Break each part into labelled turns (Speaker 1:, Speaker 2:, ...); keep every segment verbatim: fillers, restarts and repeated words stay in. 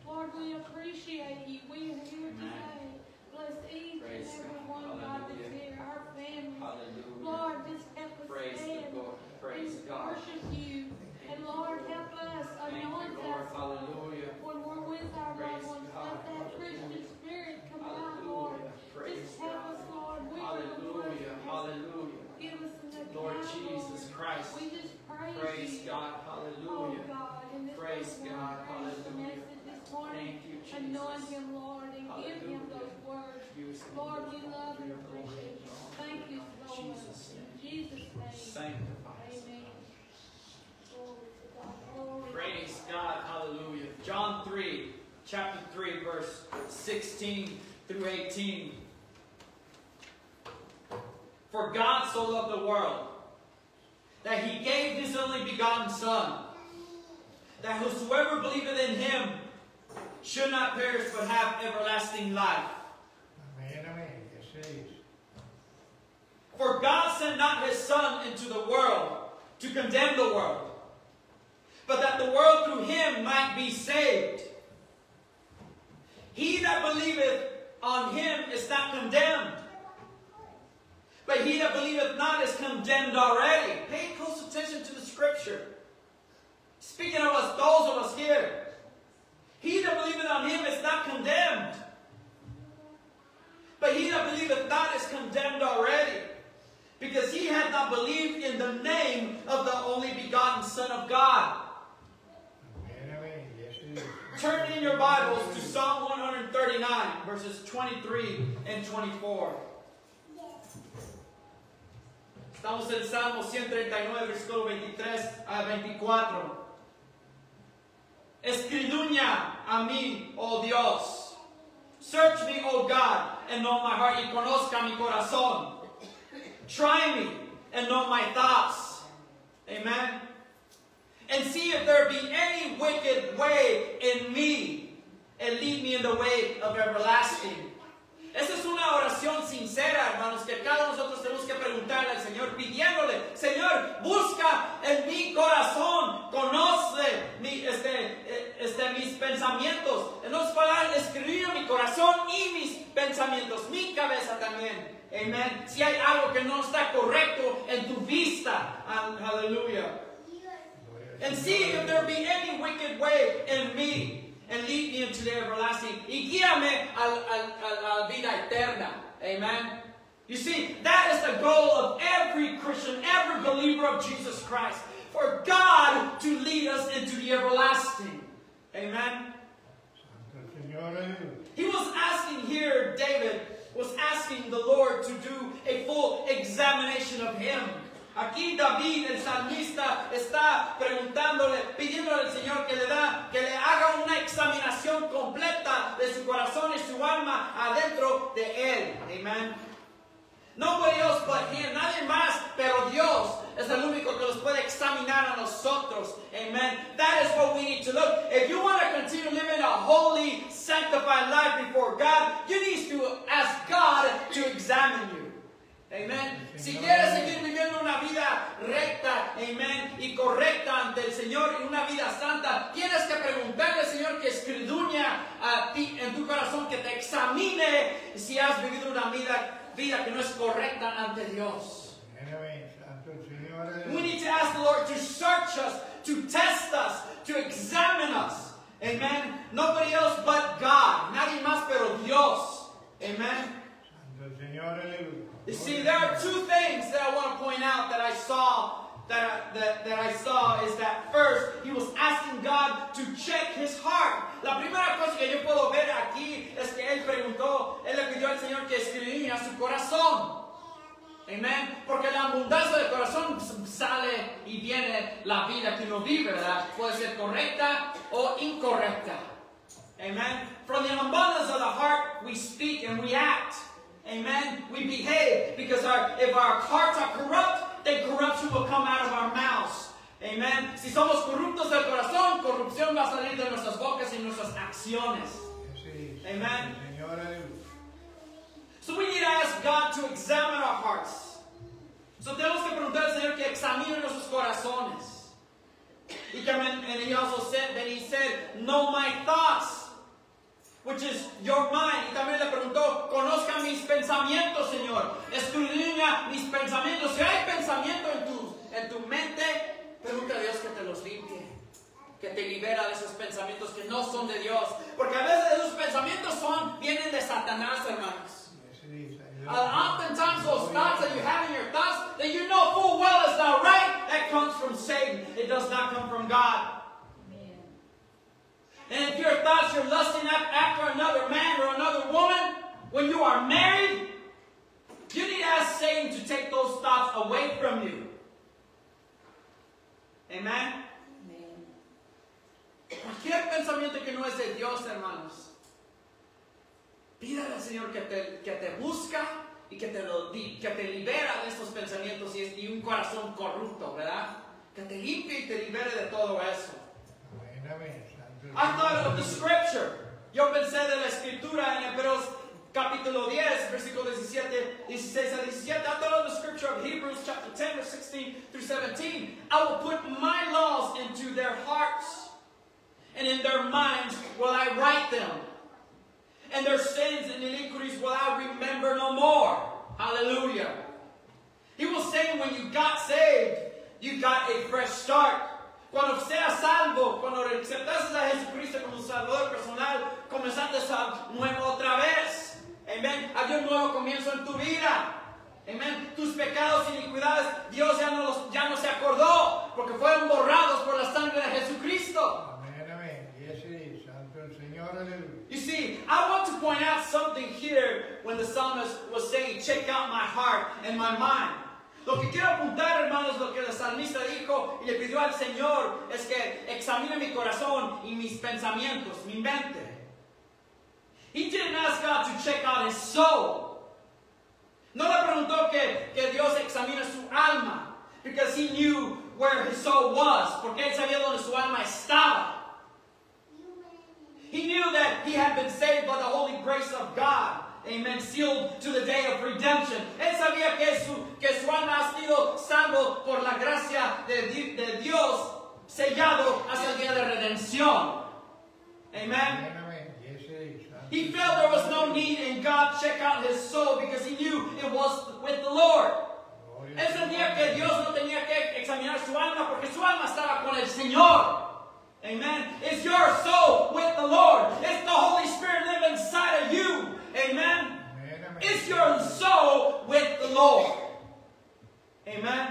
Speaker 1: Lord, we appreciate you. We are here today. Bless each and every one, God, that's here, our families.
Speaker 2: Hallelujah.
Speaker 1: Lord, just help us
Speaker 2: Praise
Speaker 1: stand
Speaker 2: the Lord. Praise
Speaker 1: and
Speaker 2: God.
Speaker 1: worship you. And Lord, help us,
Speaker 2: Thank
Speaker 1: anoint
Speaker 2: you, Lord.
Speaker 1: us
Speaker 2: Hallelujah.
Speaker 1: when we're with our loved
Speaker 2: Praise
Speaker 1: ones.
Speaker 2: God.
Speaker 1: Let that Christian spirit come out, Lord.
Speaker 2: Hallelujah. Praise
Speaker 1: Just help
Speaker 2: God.
Speaker 1: us, Lord. We
Speaker 2: Hallelujah. Hallelujah.
Speaker 1: Give us an account,
Speaker 2: Lord Jesus
Speaker 1: Lord.
Speaker 2: Christ.
Speaker 1: We just praise,
Speaker 2: Praise
Speaker 1: you.
Speaker 2: God.
Speaker 1: Oh
Speaker 2: Hallelujah.
Speaker 1: God, in this
Speaker 2: Praise
Speaker 1: place,
Speaker 2: God.
Speaker 1: Lord, praise the
Speaker 2: Hallelujah.
Speaker 1: message this morning.
Speaker 2: Thank you, Jesus.
Speaker 1: Anoint him, Lord, and give him
Speaker 2: Hallelujah.
Speaker 1: those words.
Speaker 2: Use him
Speaker 1: Lord,
Speaker 2: in
Speaker 1: we
Speaker 2: those
Speaker 1: love and
Speaker 2: words.
Speaker 1: appreciate you. Thank you so much.
Speaker 2: Jesus'
Speaker 1: In
Speaker 2: name.
Speaker 1: Jesus' name.
Speaker 2: Sanctify us.
Speaker 1: Amen. Glory to God. Glory.
Speaker 2: Praise God. Hallelujah. John three, chapter three, verse sixteen through eighteen. For God so loved the world that he gave his only begotten Son, that whosoever believeth in him should not perish but have everlasting life.
Speaker 3: Amen, amen. Yes, it is.
Speaker 2: For God sent not his Son into the world to condemn the world, but that the world through him might be saved. He that believeth on him is not condemned, but he that believeth not is condemned already. Pay close attention to the scripture. Speaking of us, those of us here. He that believeth on him is not condemned, but he that believeth not is condemned already, because he had not believed in the name of the only begotten Son of God.
Speaker 3: Amen, amen. Yes, it is.
Speaker 2: Turn in your Bibles to Psalm one thirty-nine, verses twenty-three and twenty-four. Estamos en Salmo ciento treinta y nueve, versículo veintitrés a veinticuatro. Escudriña a mí, oh Dios. Search me, O God, and know my heart, y conozca mi corazón. Try me, and know my thoughts. Amen. And see if there be any wicked way in me, and lead me in the way of everlasting. Esa es una oración sincera, hermanos, que cada uno de nosotros tenemos que preguntarle al Señor, pidiéndole, Señor, busca en mi corazón, conoce mi, este, este, mis pensamientos. En otras palabras, escribir mi corazón y mis pensamientos, mi cabeza también. Amen. Si hay algo que no está correcto en tu vista, hallelujah. And see if there be any wicked way in me. And lead me into the everlasting. Y guíame a la vida eterna. Amen. You see, that is the goal of every Christian, every believer of Jesus Christ. For God to lead us into the everlasting. Amen. He was asking here, David was asking the Lord to do a full examination of him. Aquí David, el salmista, está preguntándole, pidiéndole al Señor que le da, que le haga una examinación completa de su corazón y su alma adentro de él. Amen. Nobody else but him, nadie más, pero Dios es el único que los puede examinar a nosotros. Amen. That is what we need to look. If you want to continue living a holy, sanctified life before God, you need to ask God to examine you. Amen. Si quieres seguir viviendo una vida recta, amen, y correcta ante el Señor, y una vida santa, tienes que preguntarle al Señor que escudriña a ti en tu corazón, que te examine si has vivido una vida, vida que no es correcta ante Dios. We need to ask the Lord to search us, to test us, to examine us. Amen. Nobody else but God. Nadie más pero Dios. Amen. You see, there are two things that I want to point out that I saw, that, that, that I saw is that first, he was asking God to check his heart. La primera cosa que yo puedo ver aquí es que él preguntó, él le pidió al Señor que escudriñara su corazón. Amen. Porque la abundancia del corazón sale y viene la vida que uno vive, ¿verdad? Puede ser correcta o incorrecta. Amen. From the abundance of the heart, we speak and we act. Amen. We behave because our, if our hearts are corrupt, then corruption will come out of our mouths. Amen. Si somos corruptos del corazón, corrupción va a salir de nuestras bocas y nuestras acciones. Amen. So we need to ask God to examine our hearts. So tenemos que preguntar al Señor que examine nuestros corazones. Y que, and he also said that he said, know my thoughts. which is your mind. Y también le preguntó, conozca mis pensamientos, Señor. Escudriña mis pensamientos. Si hay pensamiento en tu, en tu mente, pregunta a Dios que te los limpie. Que te libera de esos pensamientos que no son de Dios. Porque a veces esos pensamientos son, vienen de Satanás, hermanos. Uh, oftentimes those thoughts that you have in your thoughts that you know full well is not right, that comes from Satan. It does not come from God. Amen. And if your thoughts, you're lusting after another man or another woman, when you are married, you need to ask Satan to take those thoughts away from you. Amen? Amen. Cualquier pensamiento que no es de Dios, hermanos, pídale al Señor que te, que te busca y que te, lo, que te libera de estos pensamientos y, y un corazón corrupto, ¿verdad? Que te limpie y te libere de todo eso. I thought of the scripture. Yo pensé de la escritura en Hebreos capítulo diez, versículo diecisiete, dieciséis a diecisiete. I thought of the scripture of Hebrews chapter ten, verse sixteen through seventeen. I will put my laws into their hearts, and in their minds will I write them. And their sins and iniquities will I remember no more. Hallelujah. He was saying when you got saved, you got a fresh start. Cuando seas salvo, cuando aceptaste a Jesucristo como Salvador personal, comenzaste a nuevo otra vez. Amen. Había un nuevo comienzo en tu vida. Amen. Tus pecados y iniquidades, Dios ya no, los, ya no se acordó, porque fueron borrados por la sangre de Jesucristo. You see, I want to point out something here when the psalmist was saying, check out my heart and my mind. Lo que quiero apuntar, hermanos, lo que el salmista dijo y le pidió al Señor es que examine mi corazón y mis pensamientos, mi mente. He didn't ask God to check out his soul. No le preguntó que, que Dios examine su alma, because he knew where his soul was, porque él sabía donde su alma estaba. He knew that he had been saved by the holy grace of God. Amen. Sealed to the day of redemption. Él sabía que su, que su alma ha sido salvo por la gracia de, de Dios, sellado hasta el día de redención. Amen. He felt there was no need in God to check out his soul because he knew it was with the Lord. Él sentía que Dios no tenía que examinar su alma porque su alma estaba con el Señor. Amen. Is your soul with the Lord? Is the Holy Spirit live inside of you? Amen. Amen. Is your soul with the Lord? Amen.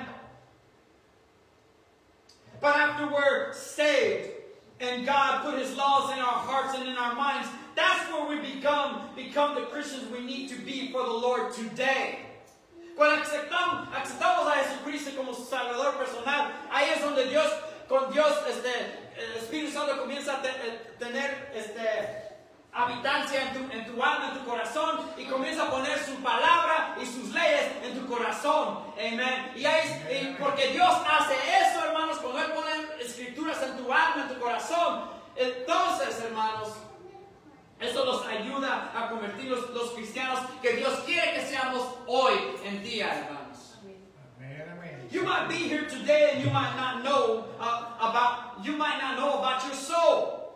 Speaker 2: But after we're saved and God put his laws in our hearts and in our minds, that's where we become, become the Christians we need to be for the Lord today. Cuando aceptamos, aceptamos a Jesucristo como su Salvador personal, ahí es donde Dios, con Dios, este, el Espíritu Santo comienza a te, a tener este, habitancia en tu, en tu alma, en tu corazón, y comienza a poner su palabra y sus leyes en tu corazón. Amen. Y, ahí, y porque Dios hace eso, hermanos, cuando Él pone escrituras en tu alma, en tu corazón, entonces, hermanos, eso nos ayuda a convertir los, los cristianos que Dios quiere que seamos hoy en día, hermanos. You might be here today and you might not know uh, about you might not know about your soul.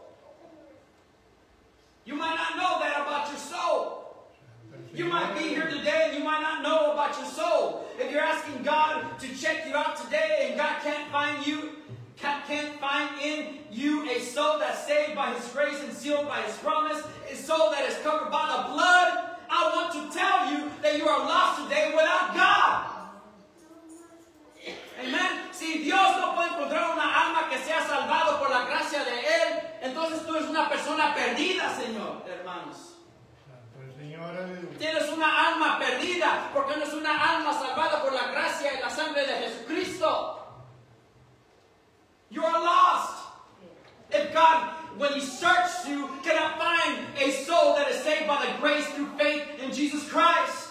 Speaker 2: You might not know that about your soul. You might be here today and you might not know about your soul. If you're asking God to check you out today and God can't find you, can't find in you a soul that's saved by His grace and sealed by His promise, a soul that is covered by the blood, I want to tell you that you are lost today without God. Amen. Si Dios no puede encontrar una alma que sea salvado por la gracia de Él, entonces tú eres una persona perdida, Señor, hermanos. Tienes una alma perdida porque no es una alma salvada por la gracia y la sangre de Jesucristo. You are lost. If God, when He searched you, cannot find a soul that is saved by the grace through faith in Jesus Christ.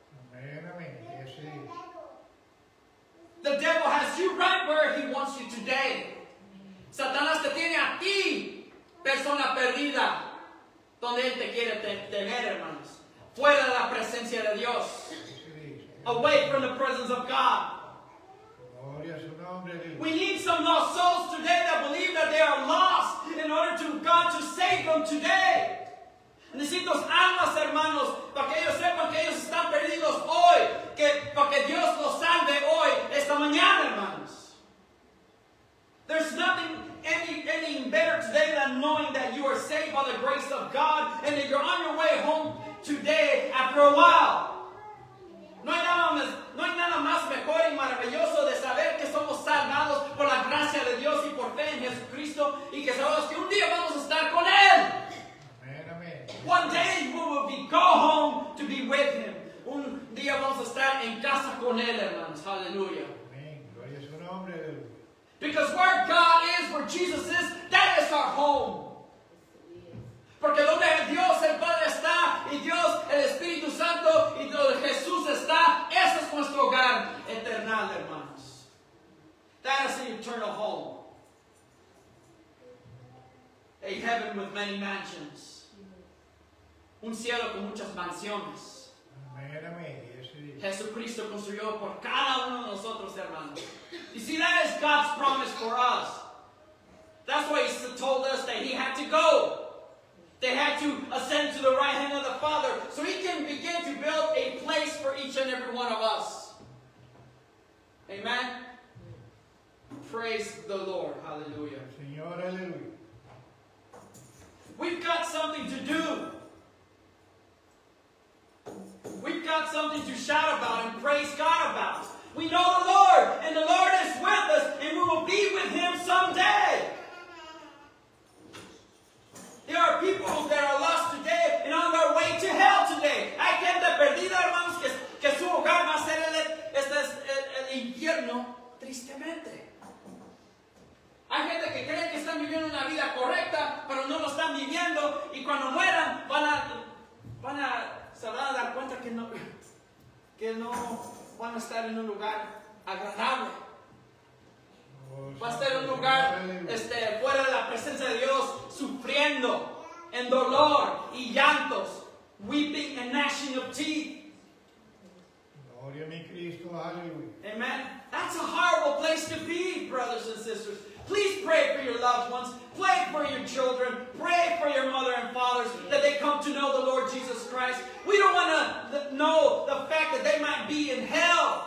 Speaker 2: The devil has you right where he wants you today. Satanás te tiene a ti, persona perdida, donde él te quiere tener, hermanos. Fuera de la presencia de Dios. Away from the presence of God. We need some lost souls today that believe that they are lost in order to God to save them today. Necesito almas, hermanos, para que ellos sepan que ellos están perdidos hoy, que, para que Dios los salve hoy, esta mañana, hermanos. There's nothing any, any better today than knowing that you are saved by the grace of God and that you're on your way home today after a while. No hay, nada más, no hay nada más mejor y maravilloso de saber que somos salvados por la gracia de Dios y por fe en Jesucristo y que sabemos que un día vamos a estar con Él.
Speaker 3: Amén, amén.
Speaker 2: One day we will be, go home to be with Him. Un día vamos a estar en casa con Él, hermanos. Aleluya.
Speaker 3: Amén. Gloria a su nombre, aleluya.
Speaker 2: Because where God is, where Jesus is, that is our home. Porque donde Dios el Padre está y Dios el Espíritu Santo y donde Jesús está, ese es nuestro hogar eternal, hermanos. That is the eternal home. A heaven with many mansions. Un cielo con muchas mansiones.
Speaker 3: Amén, amén. Yes, it is.
Speaker 2: Jesucristo construyó por cada uno de nosotros, hermanos. You see, that is God's promise for us. That's why He told us that He had to go. They had to ascend to the right hand of the Father so He can begin to build a place for each and every one of us. Amen? Praise the Lord. Hallelujah.
Speaker 3: Señor, aleluya.
Speaker 2: We've got something to do. We've got something to shout about and praise God about. We know the Lord, and the Lord is with us, and we will be with Him someday. There are people that are lost today and on their way to hell today. Hay gente perdida, hermanos, que, que su hogar va a ser el, este es el, el infierno, tristemente. Hay gente que cree que están viviendo una vida correcta, pero no lo están viviendo, y cuando mueran van a, van a, se van a dar cuenta que no, que no van a estar en un lugar agradable. Va a estar en un lugar este, fuera de la presencia de Dios, sufriendo en dolor y llantos, weeping and gnashing of teeth.
Speaker 3: Gloria a mi Cristo, aleluya.
Speaker 2: Amen. That's a horrible place to be, brothers and sisters. Please pray for your loved ones. Pray for your children. Pray for your mother and fathers that they come to know the Lord Jesus Christ. We don't want to know the fact that they might be in hell.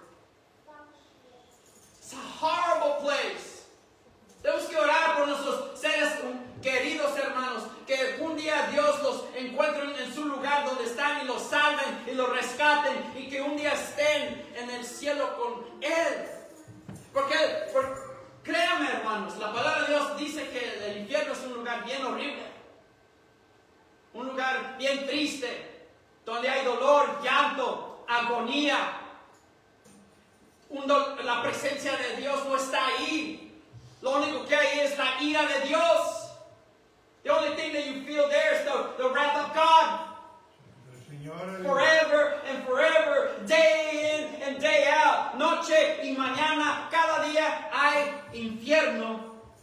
Speaker 2: It's a horrible place. Tenemos que orar por nuestros seres queridos, hermanos, que un día Dios los encuentre en su lugar donde están y los salven y los rescaten y que un día estén en el cielo con Él. Porque, porque créanme, hermanos, la palabra de Dios dice que el infierno es un lugar bien horrible, un lugar bien triste, donde hay dolor, llanto, agonía. Un do, la presencia de Dios no está ahí. Lo único que hay es la ira de Dios. The only thing that you feel there is the, the wrath of God.
Speaker 3: Señor,
Speaker 2: Forever and forever, day in and day out, noche y mañana, cada día hay infierno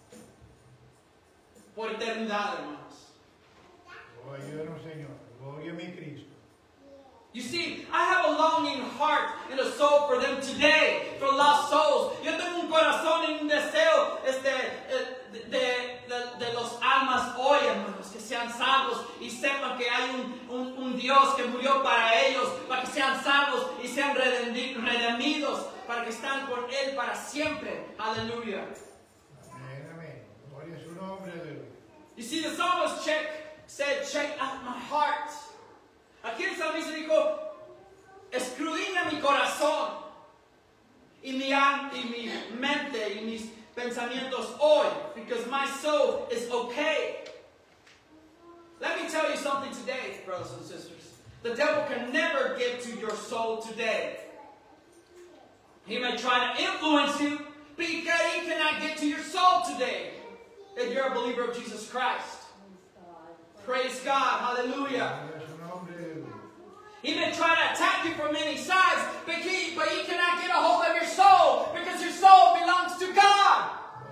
Speaker 2: por eternidad, hermanos.
Speaker 3: oh, ayúdanos, Señor. Gloria a mi Cristo.
Speaker 2: You see, I have a longing heart and a soul for them today, for lost souls. Yo tengo un corazón y un deseo este, de, de, de, de los almas hoy, hermanos, que sean salvos y sepan que hay un, un, un Dios que murió para ellos, para que sean salvos y sean redimidos, para que estén con Él para siempre. Aleluya.
Speaker 3: Amén, amén. Gloria a su nombre, aleluya.
Speaker 2: You see, the psalmist check, said, check out my heart. Aquí el salmista dijo, escudriña mi corazón y mi, y mi mente y mis pensamientos hoy, because my soul is okay. Let me tell you something today, brothers and sisters. The devil can never get to your soul today. He may try to influence you, but he cannot get to your soul today if you're a believer of Jesus Christ. Praise God. Hallelujah. He may try to attack you from many sides, but he, but he cannot get a hold of your soul, because your soul belongs to God.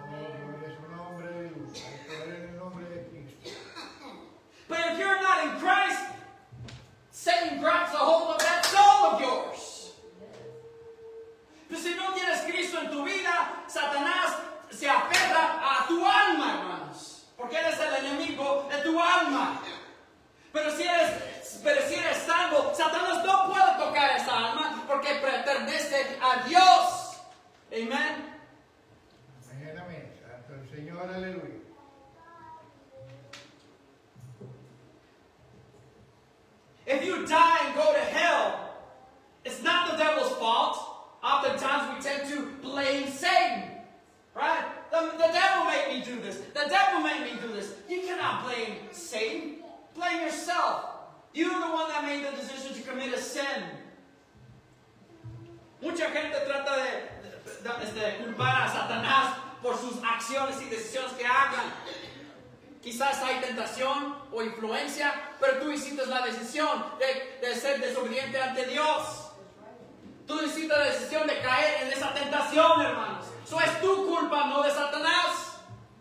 Speaker 2: But if you're not in Christ, Satan grabs a hold of that soul of yours. Pero si no tienes Cristo en tu vida, Satanás se aferra a tu alma, hermanos, porque eres el enemigo de tu alma. Pero si eres, pero si eres salvo, Satanás no puede tocar esa alma porque pertenece a Dios. Amén.
Speaker 3: Amén, amén. Santo el Señor, aleluya.
Speaker 2: If you die and go to hell, it's not the devil's fault. Oftentimes we tend to blame Satan. Right? The, the devil made me do this. The devil made me do this. You cannot blame Satan. Blame yourself. You're the one that made the decision to commit a sin. Mucha gente trata de, de, de, de culpar a Satanás por sus acciones y decisiones que hagan. Quizás hay tentación o influencia, pero tú hiciste la decisión de, de ser desobediente ante Dios. Tú hiciste la decisión de caer en esa tentación, hermanos. Eso es tu culpa, no de Satanás.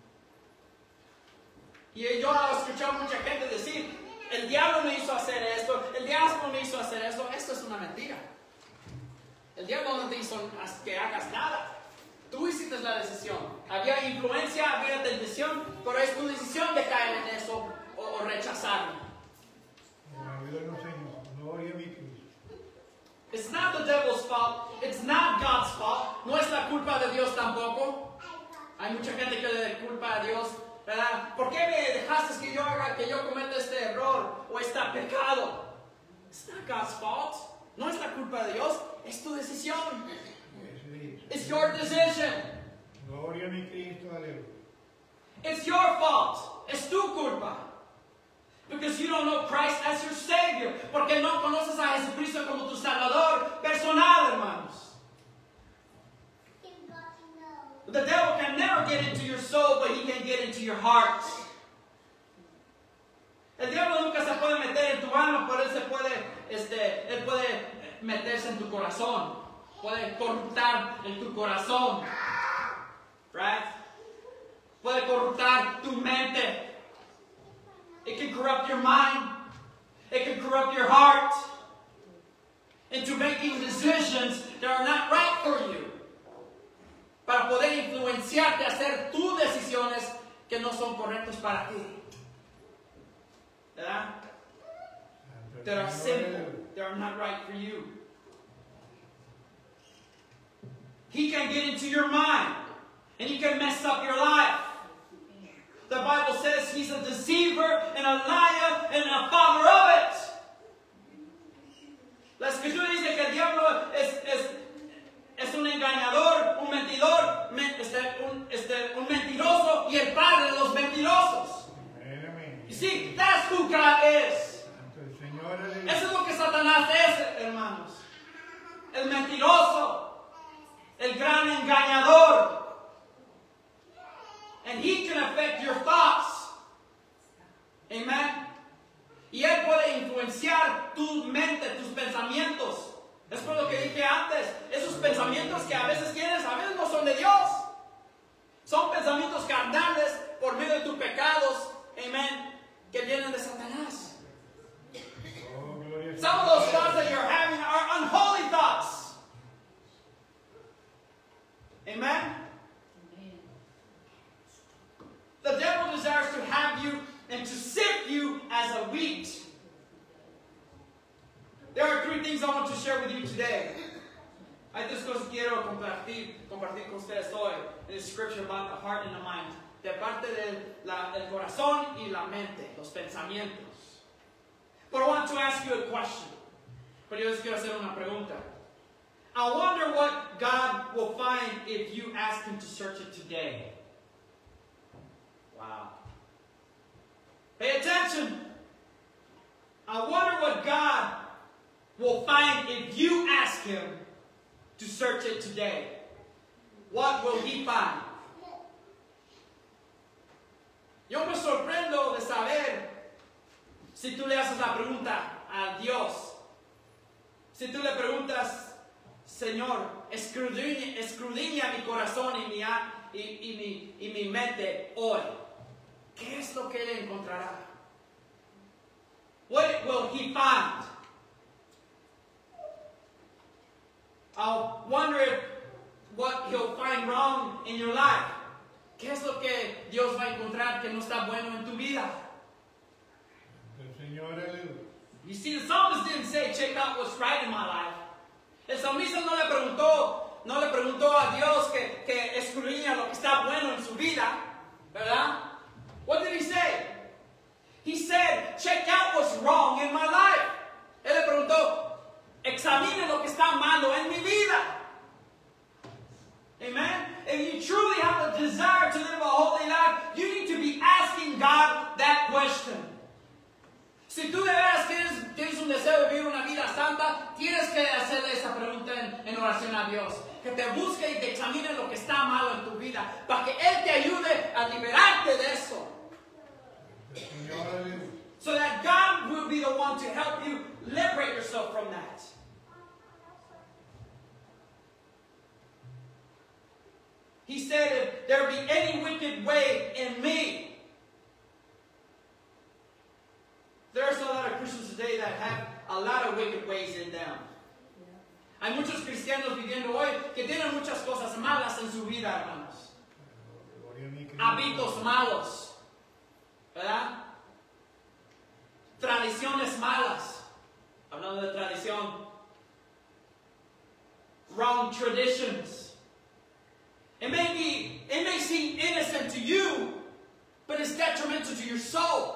Speaker 2: Y yo he escuchado a mucha gente decir, el diablo me hizo hacer esto, el diablo me hizo hacer esto. Esto es una mentira. El diablo no te hizo que hagas nada. Tú hiciste la decisión. Había influencia, había tentación, pero es tu decisión de caer en eso o, o rechazarlo.
Speaker 3: Gloria a mi Cristo.
Speaker 2: It's not the devil's fault. It's not God's fault. No es la culpa de Dios tampoco. Hay mucha gente que le culpa a Dios, ¿verdad? ¿Por qué me dejaste que yo haga, que yo cometa este error o este pecado? It's not God's fault. No es la culpa de Dios. Es tu decisión. It's your decision.
Speaker 3: Gloria a mi Cristo, aleluya.
Speaker 2: It's your fault. Es tu culpa. Because you don't know Christ as your Savior. Porque no conoces a Jesucristo como tu Salvador personal, hermanos. The devil can never get into your soul, but he can get into your heart. El diablo nunca se puede meter en tu alma, pero él se puede, este, él puede meterse en tu corazón. Puede corruptar en tu corazón. Right? Puede corruptar tu mente. It can corrupt your mind. It can corrupt your heart into making decisions that are not right for you. Para poder influenciarte a hacer tus decisiones que no son correctas para ti. ¿Verdad? That are sinful. That are not right for you. He can get into your mind. And he can mess up your life. The Bible says he's a deceiver and a liar and a father of it. La escritura dice que el diablo es, es, es un engañador, un mentidor, men, este, un, este, un mentiroso y el padre de los mentirosos. You see, that's who God is. Eso es lo que Satanás es, hermanos. El mentiroso, el gran engañador. And he can affect your thoughts. Amen. Y él puede influenciar tu mente, tus pensamientos. Es por lo que dije antes. Esos pensamientos que a veces tienes, a veces no son de Dios. Son pensamientos carnales por medio de tus pecados. Amen. Que vienen de Satanás. Some of those thoughts that you're having are unholy thoughts. Amen. The devil desires to have you and to sift you as a wheat. There are three things I want to share with you today. Hay tres cosas que quiero compartir, compartir con ustedes hoy in the scripture about the heart and the mind. De parte del la, del corazón y la mente, los pensamientos. But I want to ask you a question. Pero yo les quiero hacer una pregunta. I wonder what God will find if you ask Him to search it today. Wow. Pay attention. I wonder what God will find if you ask Him to search it today. What will He find? Yo me sorprendo de saber si tú le haces la pregunta a Dios. Si tú le preguntas, Señor, escudriña, escudriña mi corazón y mi, y, y, mi, y mi mente hoy. ¿Qué es lo que Él encontrará? What will He find? I'll wonder what He'll find wrong in your life. ¿Qué es lo que Dios va a encontrar que no está bueno en tu vida?
Speaker 3: El Señor
Speaker 2: see, the psalmist didn't say, check out what's right in my life. El salmista no le preguntó, no le preguntó a Dios que, que escudriña lo que está bueno en su vida, ¿verdad? What did he say? He said, check out what's wrong in my life. Él le preguntó, examine lo que está malo en mi vida. Amen? If you truly have a desire to live a holy life, you need to be asking God that question. Si tú de veras tienes, tienes un deseo de vivir una vida santa, tienes que hacerle esa pregunta en, en oración a Dios. Que te busque y te examine lo que está malo en tu vida, para que Él te ayude a liberarte de eso. So that God will be the one to help you liberate yourself from that. He said, if there be any wicked way in me. There's a lot of Christians today that have a lot of wicked ways in them. Hay muchos cristianos viviendo hoy que tienen muchas cosas malas en su vida, hermanos. Hábitos malos, ¿verdad? Tradiciones malas. Hablando de tradición. Wrong traditions. It may be, it may seem innocent to you, but it's detrimental to your soul.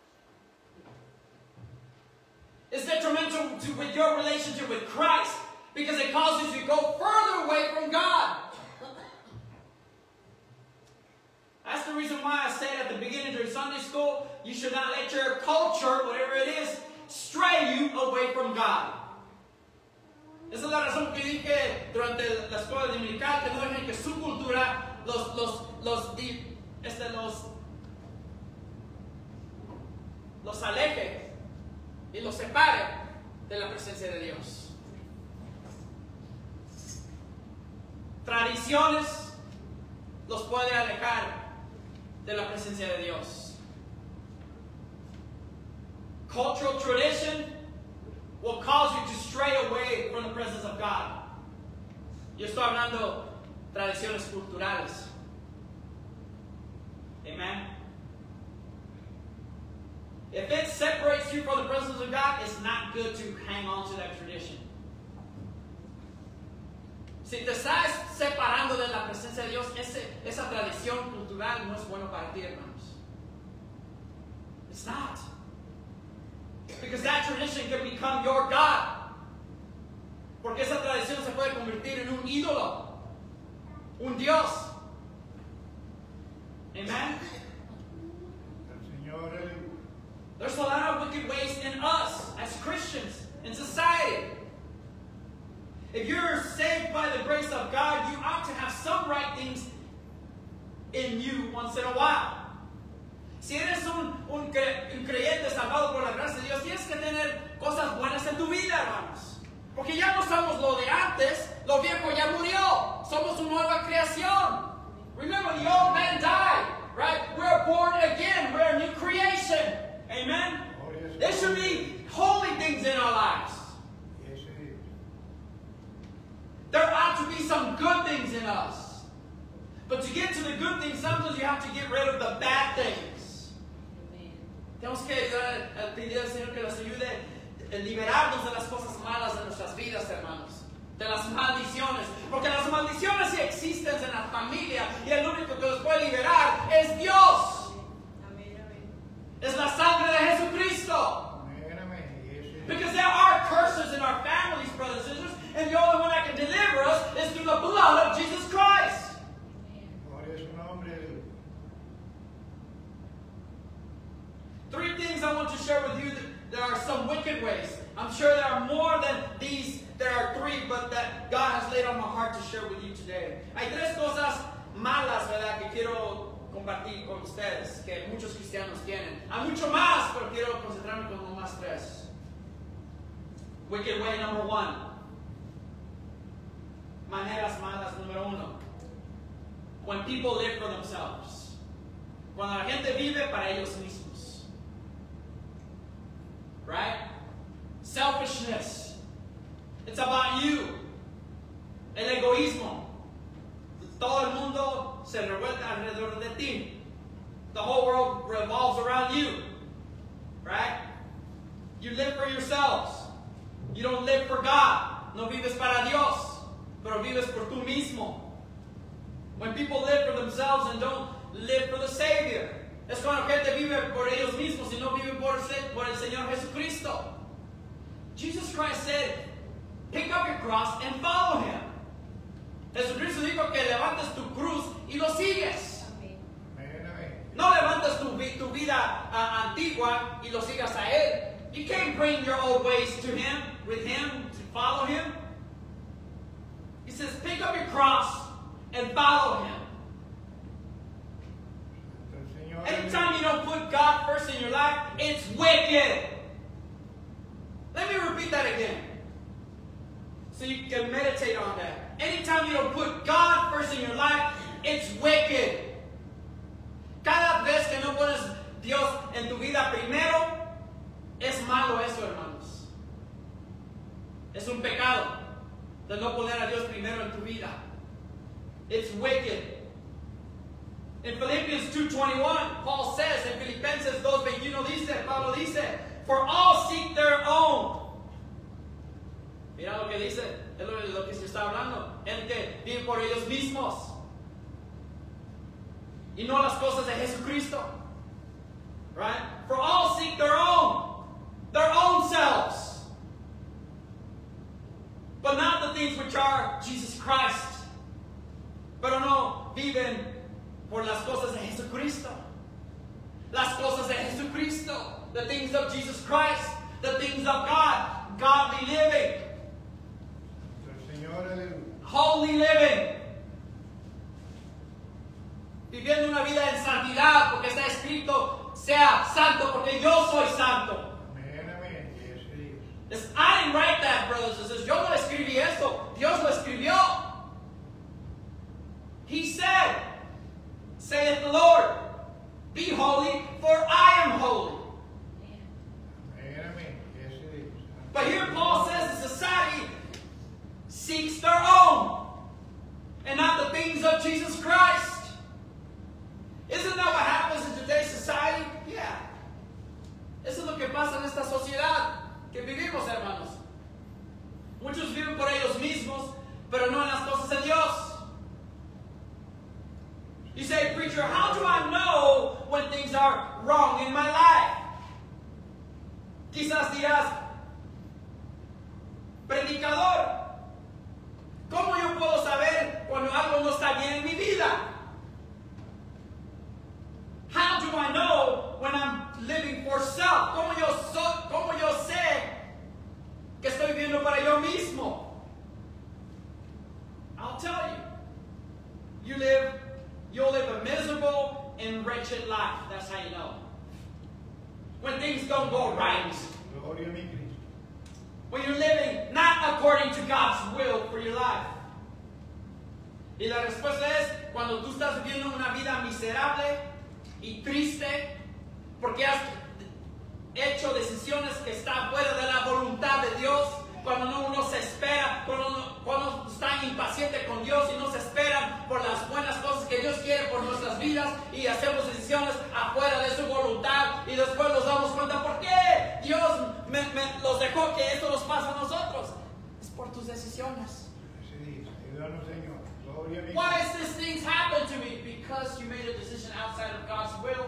Speaker 2: It's detrimental to with your relationship with Christ because it causes you to go further away from God. That's the reason why I said at the beginning during Sunday school, you should not let your culture, whatever it is, stray you away from God. Esa es la razón que dije durante la escuela dominical, que no dejen que su cultura los, los, los, este, los, los aleje y los separe de la presencia de Dios. Tradiciones los puede alejar de la presencia de Dios. Cultural tradition will cause you to stray away from the presence of God. Yo estoy hablando tradiciones culturales. Amen. If it separates you from the presence of God, it's not good to hang on to that tradition. Si te estás separando de la presencia de Dios, ese, esa tradición cultural no es bueno para ti, hermanos. It's not. Because that tradition can become your God. Porque esa tradición se puede convertir en un ídolo, un Dios. Amen. There's a lot of wicked ways in us as Christians, in society. If you're saved by the grace of God, you ought to have some right things in you once in a while. Si eres un, un, cre, un creyente salvado por la gracia de Dios, tienes que tener cosas buenas en tu vida, hermanos. Porque ya no somos lo de antes, lo viejo ya murió. Somos una nueva creación. Remember, the old man died, right? We're born again. We're a new creation. Amen?
Speaker 3: Oh, yes.
Speaker 2: There should be holy things in our lives.
Speaker 3: Yes, it is.
Speaker 2: There ought to be some good things in us. But to get to the good things, sometimes you have to get rid of the bad things.
Speaker 1: Amen.
Speaker 2: Tenemos que ayudar a pedir al Señor que nos ayude a liberarnos de las cosas malas de nuestras vidas, hermanos. De las maldiciones. Porque las maldiciones sí existen en la familia y el único que los puede liberar es Dios. Es la sangre de Jesucristo.
Speaker 3: Amen, amen. Yes, it is.
Speaker 2: Because there are curses in our families, brothers and sisters, and the only one that can deliver us is through the blood of Jesus Christ.
Speaker 3: Gloria a su nombre, Dios.
Speaker 2: Three things I want to share with you that there are some wicked ways. I'm sure there are more than these. There are three, but that God has laid on my heart to share with you today. Hay tres cosas malas, ¿verdad?, que quiero compartir con ustedes, que muchos cristianos tienen. Hay mucho más, pero quiero concentrarme con nomás tres. Wicked way number one. Maneras malas número uno. When people live for themselves. Cuando la gente vive para ellos mismos. Right? Selfishness. It's about you. El egoísmo. Todo el mundo se revuelve alrededor de ti. The whole world revolves around you. Right? You live for yourselves. You don't live for God. No vives para Dios, pero vives por tú mismo. When people live for themselves and don't live for the Savior, es cuando gente vive por ellos mismos y no vive por, por el Señor Jesucristo. Jesus Christ said, pick up your cross and follow Him. Jesucristo dijo que levantes tu cruz y lo sigues.
Speaker 3: Amén, amén.
Speaker 2: No levantas tu, tu vida uh, antigua y lo sigas a Él. You can't bring your old ways to Him, with Him, to follow Him. He says, pick up your cross and follow Him. Anytime you don't put God first in your life, it's wicked. Let me repeat that again, so you can meditate on that. Anytime you don't put God first in your life, it's wicked. Cada vez que no pones Dios en tu vida primero, es malo eso, hermanos. Es un pecado de no poner a Dios primero en tu vida. It's wicked. In Philippians two twenty-one, Paul says, en Filipenses dos veintiuno dice, Pablo dice, for all seek their own. Mira lo que dice, es lo, lo que se está hablando. El que vive por ellos mismos. Y no las cosas de Jesucristo. Right? For all seek their own. Their own selves. But not the things which are Jesus Christ. Pero no viven por las cosas de Jesucristo. Las cosas de Jesucristo. The things of Jesus Christ. The things of God. Godly living. Holy living. Viviendo una vida en santidad, porque está escrito, sea santo, porque yo soy santo. It's, I didn't write that, brothers and sisters. Yo no escribí esto. Dios lo escribió. He said, saith the Lord, be holy, for I am holy. But here Paul says the society seeks their own and not the things of Jesus Christ. Isn't that what happens in today's society? Yeah. Eso es lo que pasa en esta sociedad que vivimos, hermanos. Muchos viven por ellos mismos, pero no en las cosas de Dios. You say, preacher, how do I know when things are wrong in my life? Quizás dirás, predicador, ¿cómo yo puedo saber cuando algo no está bien en mi vida? How do I know when I'm living for self? ¿Cómo yo, so, cómo yo sé que estoy viviendo para yo mismo? I'll tell you. You live, you'll live a miserable and wretched life. That's how you know. When things don't go right. When you're living not according to God's will for your life. Y la respuesta es cuando tú estás viviendo una vida miserable y triste porque has hecho decisiones que están fuera de la voluntad de Dios, cuando no uno se espera, cuando uno, cuando está impaciente con Dios y no se esperan por las buenas cosas que Dios quiere por nuestras vidas y hacemos decisiones afuera de su voluntad y después nos damos cuenta por qué Dios me, me, los dejó que esto nos pasa a nosotros. Es por tus decisiones. Why is this things happen to me? Because you made a decision outside of God's will.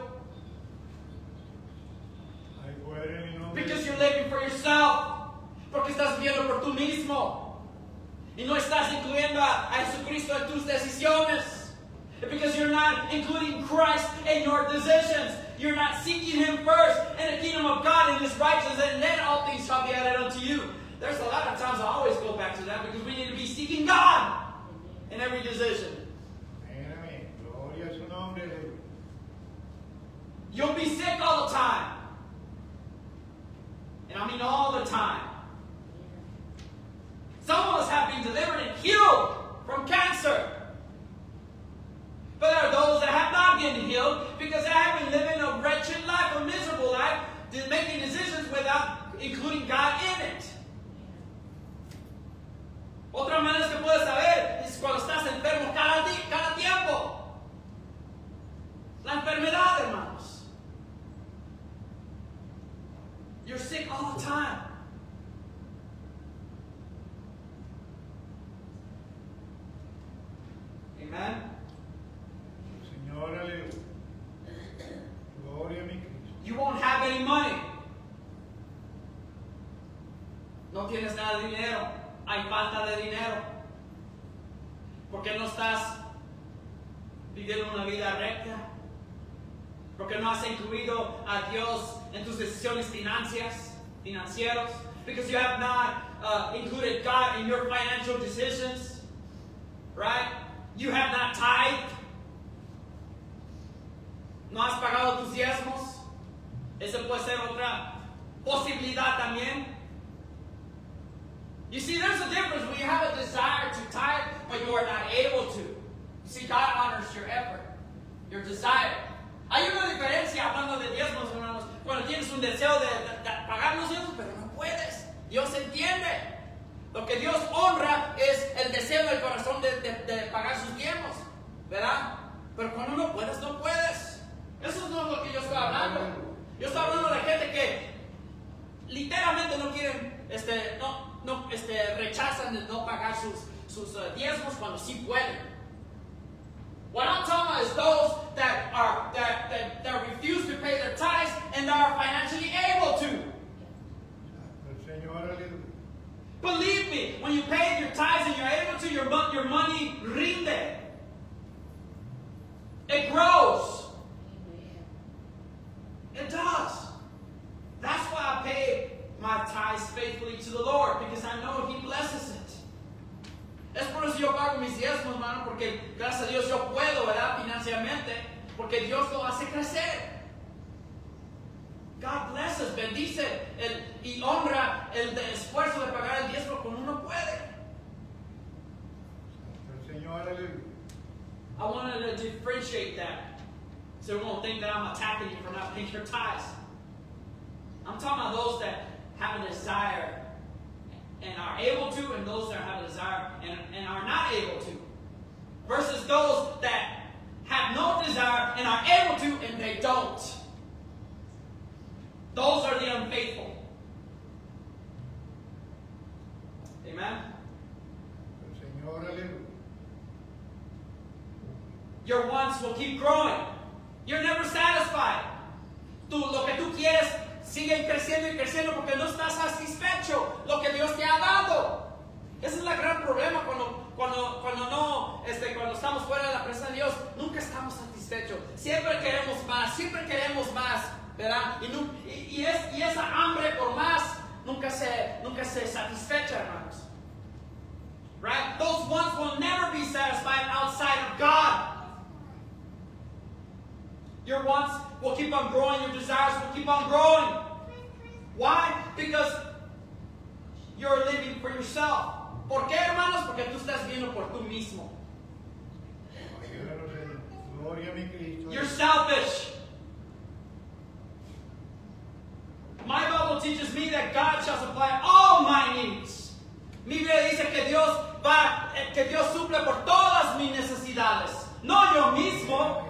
Speaker 2: Because you're living for yourself. Porque estás viviendo por tú mismo. Y no estás incluyendo a, a Jesucristo en tus decisiones. Because you're not including Christ in your decisions. You're not seeking Him first in the kingdom of God and His righteousness, and then all things shall be added unto you. There's a lot of times I always go back to that because we need to be seeking God in every decision. You'll be sick all the time. And I mean all the time. Some of us have been delivered and healed from cancer. But there are those that have not been healed because they have been living a wretched life, a miserable life, making decisions without including God in it. Otra manera que puedes saber es cuando estás enfermo cada, día, cada tiempo. La enfermedad, hermanos. You're sick all the time. Amen.
Speaker 3: Señor, aleluya. Gloria a mi Cristo.
Speaker 2: You won't have any money. No tienes nada de dinero. Hay falta de dinero. ¿Por qué no estás viviendo una vida recta? ¿Por qué no has incluido a Dios en tus decisiones financieras? financieros? Because you have not uh, included God in your financial decisions. Right? You have not tithed. No has pagado tus diezmos. Esa puede ser otra posibilidad también. You see, there's a difference when you have a desire to tithe, but you are not able to. You see, God honors your effort, your desire. Hay una diferencia hablando de diezmos, hermanos, cuando tienes un deseo de, de, de pagar los diezmos, pero no puedes. Dios entiende. Lo que Dios honra es el deseo del corazón de, de, de pagar sus diezmos, ¿verdad? Pero cuando no puedes, no puedes. Eso no es lo que yo estoy hablando. Yo estoy hablando de gente que literalmente no quieren, este, no, no, este, rechazan de no pagar sus, sus uh, diezmos cuando sí pueden. What I'm talking about is those that are that, that, that refuse to pay their tithes and that are financially able to.
Speaker 3: Señor, aleluya.
Speaker 2: Believe me, when you pay your tithes and you're able to, your, your money rinde. It grows. It does. That's why I pay my tithes faithfully to the Lord, because I know He blesses it. Es por eso yo pago mis diezmos, hermano, porque gracias a Dios yo puedo, ¿verdad? Financieramente, porque Dios lo hace crecer. God blesses, bendice el, y honra el de esfuerzo de pagar el diezmo cuando uno puede.
Speaker 3: Señor, aleluya.
Speaker 2: I wanted to differentiate that, so we won't think that I'm attacking you for not paying your tithes. I'm talking about those that have a desire and are able to, and those that have a desire and, and are not able to. Versus those that have no desire and are able to and they don't. Those are the unfaithful. Amen?
Speaker 3: Señor, aleluya.
Speaker 2: Your wants will keep growing. You're never satisfied. Tú, lo que tú quieres sigue creciendo y creciendo porque no estás satisfecho lo que Dios te ha dado. Ese es el gran problema cuando, cuando, cuando, no, este, cuando estamos fuera de la presencia de Dios. Nunca estamos satisfechos. Siempre queremos más, siempre queremos más, ¿verdad? Y, no, y, y, es, y esa hambre por más nunca se, nunca se satisfecha, hermanos. Right? Those wants will never be satisfied outside of God. Your wants will keep on growing. Your desires will keep on growing. Why? Because you're living for yourself. ¿Por qué, hermanos? Porque tú estás viviendo por tú mismo.
Speaker 3: Gloria a mi Cristo.
Speaker 2: You're selfish. My Bible teaches me that God shall supply all my needs. Mi Biblia dice que Dios va, que Dios suple por todas mis necesidades. No yo mismo.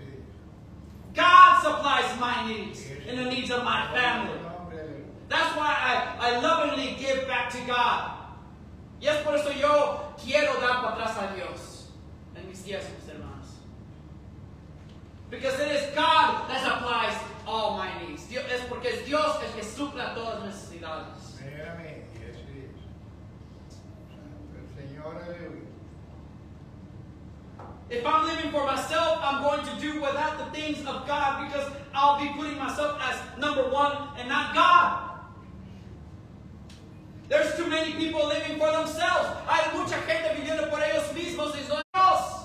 Speaker 2: God supplies my needs and the needs of my family. That's why I, I lovingly give back to God. Y es por eso yo quiero dar para atrás a Dios en mis diezmos, hermanos. Because it is God that supplies all my needs. Dios, es porque es Dios el que supla todas mis necesidades.
Speaker 3: Amén. Señor, aleluya.
Speaker 2: If I'm living for myself, I'm going to do without the things of God because I'll be putting myself as number one and not God. There's too many people living for themselves. Hay mucha gente viviendo por ellos mismos y no Dios.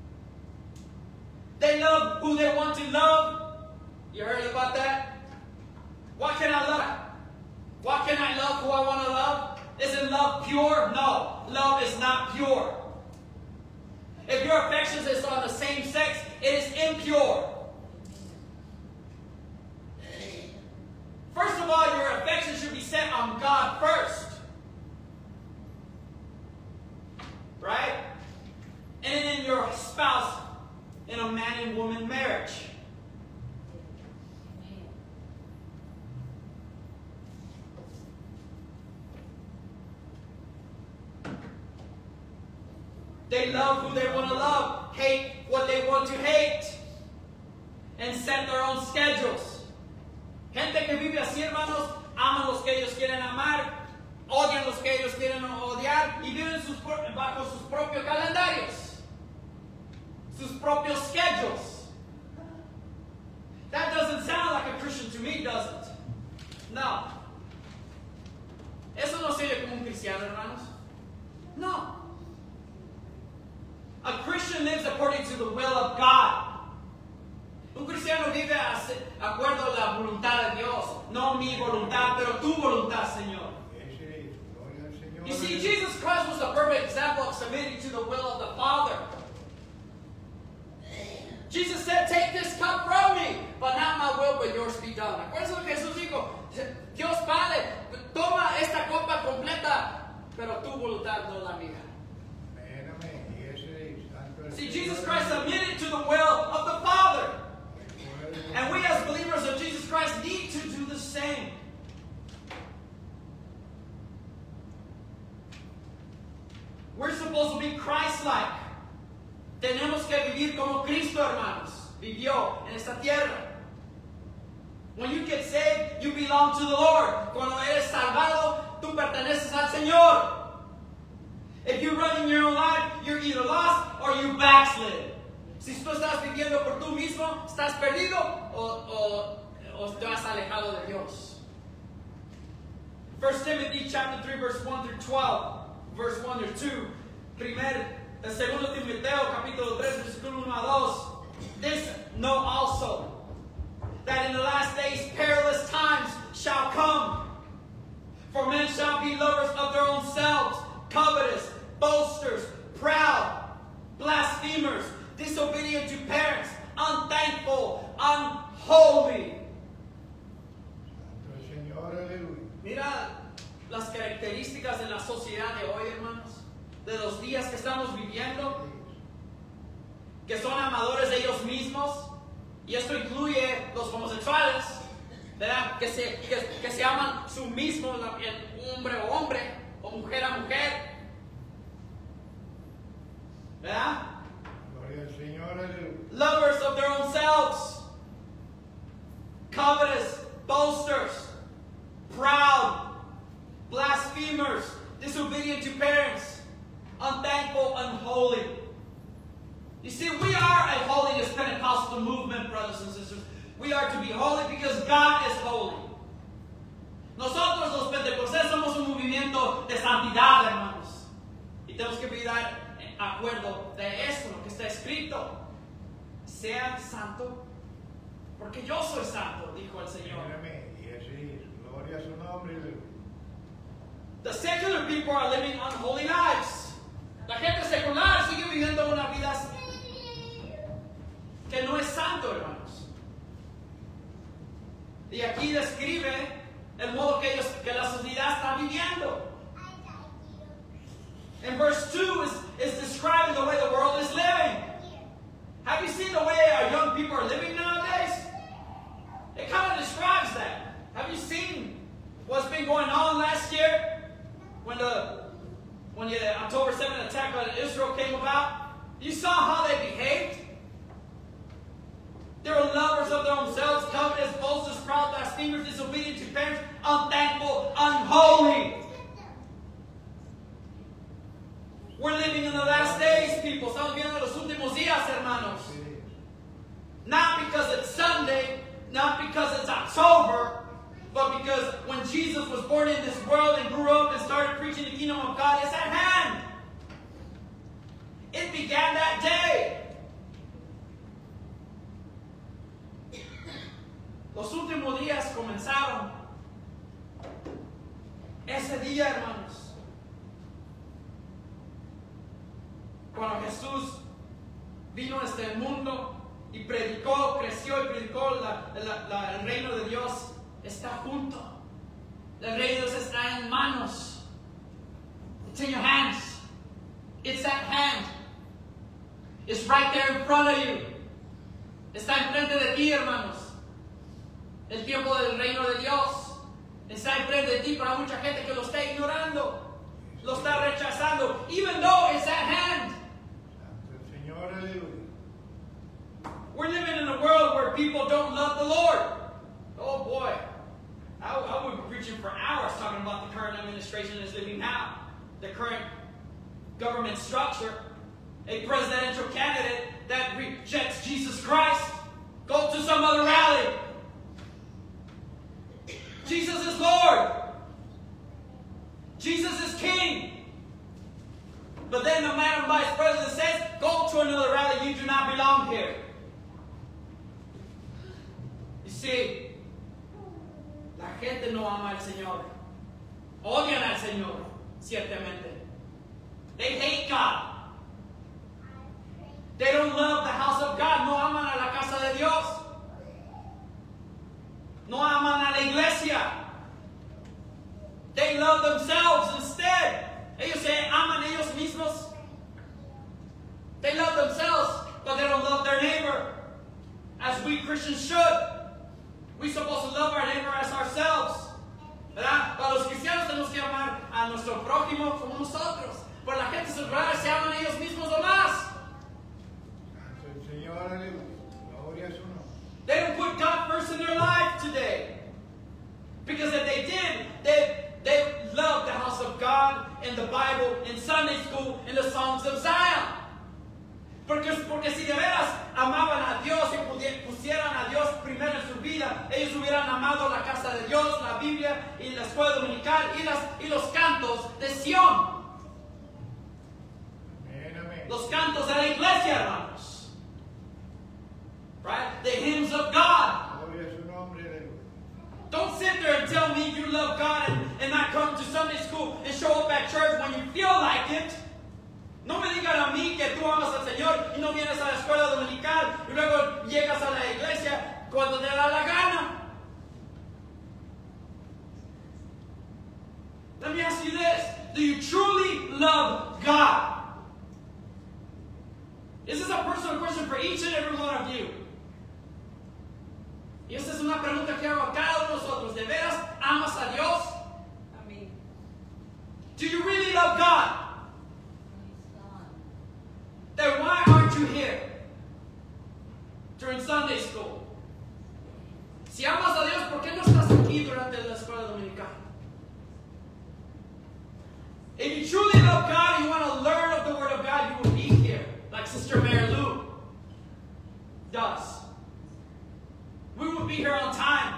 Speaker 2: They love who they want to love. You heard about that? What can I love? What can I love who I want to love? Isn't love pure? No. Love is not pure. If your affections is on the same sex, it is impure. First of all, your affections should be set on God first. Right? And then your spouse in a man and woman marriage. They love who they want to love, hate what they want to hate, and set their own schedules. Gente que vive así, hermanos, aman los que ellos quieren amar, odian los que ellos quieren odiar y viven sus, bajo sus propios calendarios, sus propios schedules. That doesn't sound like a Christian to me, does it? No. Eso no se oye como un cristiano, hermanos. No. A Christian lives according to the will of God. Un cristiano vive de acuerdo a la voluntad de Dios. No mi voluntad, pero tu voluntad, Señor. You see, Jesus Christ was the perfect example of submitting to the will of the Father. Jesus said, take this cup from me, but not my will, but yours be done. Acuérdense lo que Jesús dijo. Dios Padre, toma esta copa completa, pero tu voluntad no la mía. See, Jesus Christ submitted to the will of the Father. And we as believers of Jesus Christ need to do the same. We're supposed to be Christ-like. Tenemos que vivir como Cristo, hermanos, vivió en esta tierra. When you get saved, you belong to the Lord. Cuando eres salvado, tú perteneces al Señor. If you're running your own life, you're either lost or you backslid. Si tú estás viviendo por tú mismo, estás perdido o, o, o te has alejado de Dios. First Timothy chapter three, verse one through twelve, verse one through two. Primer, el segundo Timoteo, capítulo tres, versículo uno a dos. This know also, that in the last days perilous times shall come. For men shall be lovers of their own selves, covetous, boasters, proud, blasphemers, disobedient to parents, unthankful, unholy. Mira las características de la sociedad de hoy, hermanos, de los días que estamos viviendo, que son amadores de ellos mismos, y esto incluye los homosexuales, ¿verdad? Que se, que, que se aman su mismo, el hombre o hombre, o mujer a mujer, ¿verdad? Lovers of their own selves, covetous, boasters, proud, blasphemers, disobedient to parents, unthankful, unholy. You see, we are a holiness Pentecostal movement, brothers and sisters. We are to be holy because God is holy. Nosotros los pentecostales somos un movimiento de santidad, hermanos. Y tenemos que vivir en acuerdo de esto, lo que está escrito. Sean santos, porque yo soy santo, dijo el Señor.
Speaker 3: Gloria a su nombre.
Speaker 2: The secular people are living unholy lives. La gente secular sigue viviendo una vida que no es santo, hermanos. Y aquí describe el modo que, ellos, que la sociedad está viviendo. And verse two is, is describing the way the world is living. Have you seen the way our young people are living nowadays? It kind of describes that. Have you seen what's been going on last year when the when the October seventh attack on Israel came about? You saw how they behaved. They were lovers of their own selves, covetous, boasters, proud, blasphemers, disobedient to parents, unthankful, unholy. We're living in the last days, people. Estamos viendo los últimos días, hermanos. Not because it's Sunday, not because it's October, but because when Jesus was born in this world and grew up and started preaching the kingdom of God, it's at hand. It began that day. Los últimos días comenzaron ese día, hermanos. Cuando Jesús vino a este mundo y predicó, creció y predicó la, la, la, el reino de Dios está junto. El reino de Dios está en manos. It's in your hands. It's at hand. It's right there in front of you. Está enfrente de ti, hermanos. El tiempo del reino de Dios está enfrente de ti, pero hay mucha gente que lo está ignorando, lo está rechazando. Even though it's at hand,
Speaker 3: Señor, aleluya.
Speaker 2: We're living in a world where people don't love the Lord. Oh boy. I, I would be preaching for hours talking about the current administration is living now. The current government structure. A presidential candidate that rejects Jesus Christ. Go to some other rally. Jesus is Lord. Jesus is King. But then the Madam Vice President says, go to another rally, you do not belong here. You see, la gente no ama al Señor. Odian al Señor, ciertamente. They hate God. They don't love the house of God. No aman a la casa de Dios. No aman a la iglesia. They love themselves instead. Ellos se aman ellos mismos. They love themselves, but they don't love their neighbor. As we Christians should. We're supposed to love our neighbor as ourselves. ¿Verdad? Para los cristianos tenemos que amar a nuestro prójimo como nosotros. Pero la gente secular se aman ellos mismos o más.
Speaker 3: Señor, aleluya. Gloria a su nombre.
Speaker 2: They don't put God first in their life today. Because if they did, they, they love the house of God, in the Bible, in Sunday school, in the songs of Zion. Porque, porque si de veras amaban a Dios y pusieran a Dios primero en su vida, ellos hubieran amado la casa de Dios, la Biblia y la escuela dominical y, las, y los cantos de Sion.
Speaker 3: Amén, amén.
Speaker 2: Los cantos de la iglesia, hermanos. Right? The hymns of God.
Speaker 3: Gloria a su nombre, aleluya.
Speaker 2: Don't sit there and tell me you love God and, and not come to Sunday school and show up at church when you feel like it. No me digan a mí que tú amas al Señor y no vienes a la escuela dominical y luego llegas a la iglesia cuando te da la gana. Let me ask you this. Do you truly love God? This is a personal question for each and every one of you. Y esta es una pregunta que hago a cada uno de nosotros. ¿De veras amas a Dios?
Speaker 1: Amén.
Speaker 2: Do you really love God? Then why aren't you here during Sunday school? Si amas a Dios, ¿por qué no estás aquí durante la escuela dominical? If you truly love God and you want to learn of the Word of God, you will be here, like Sister Mary Lou does. We will be here on time.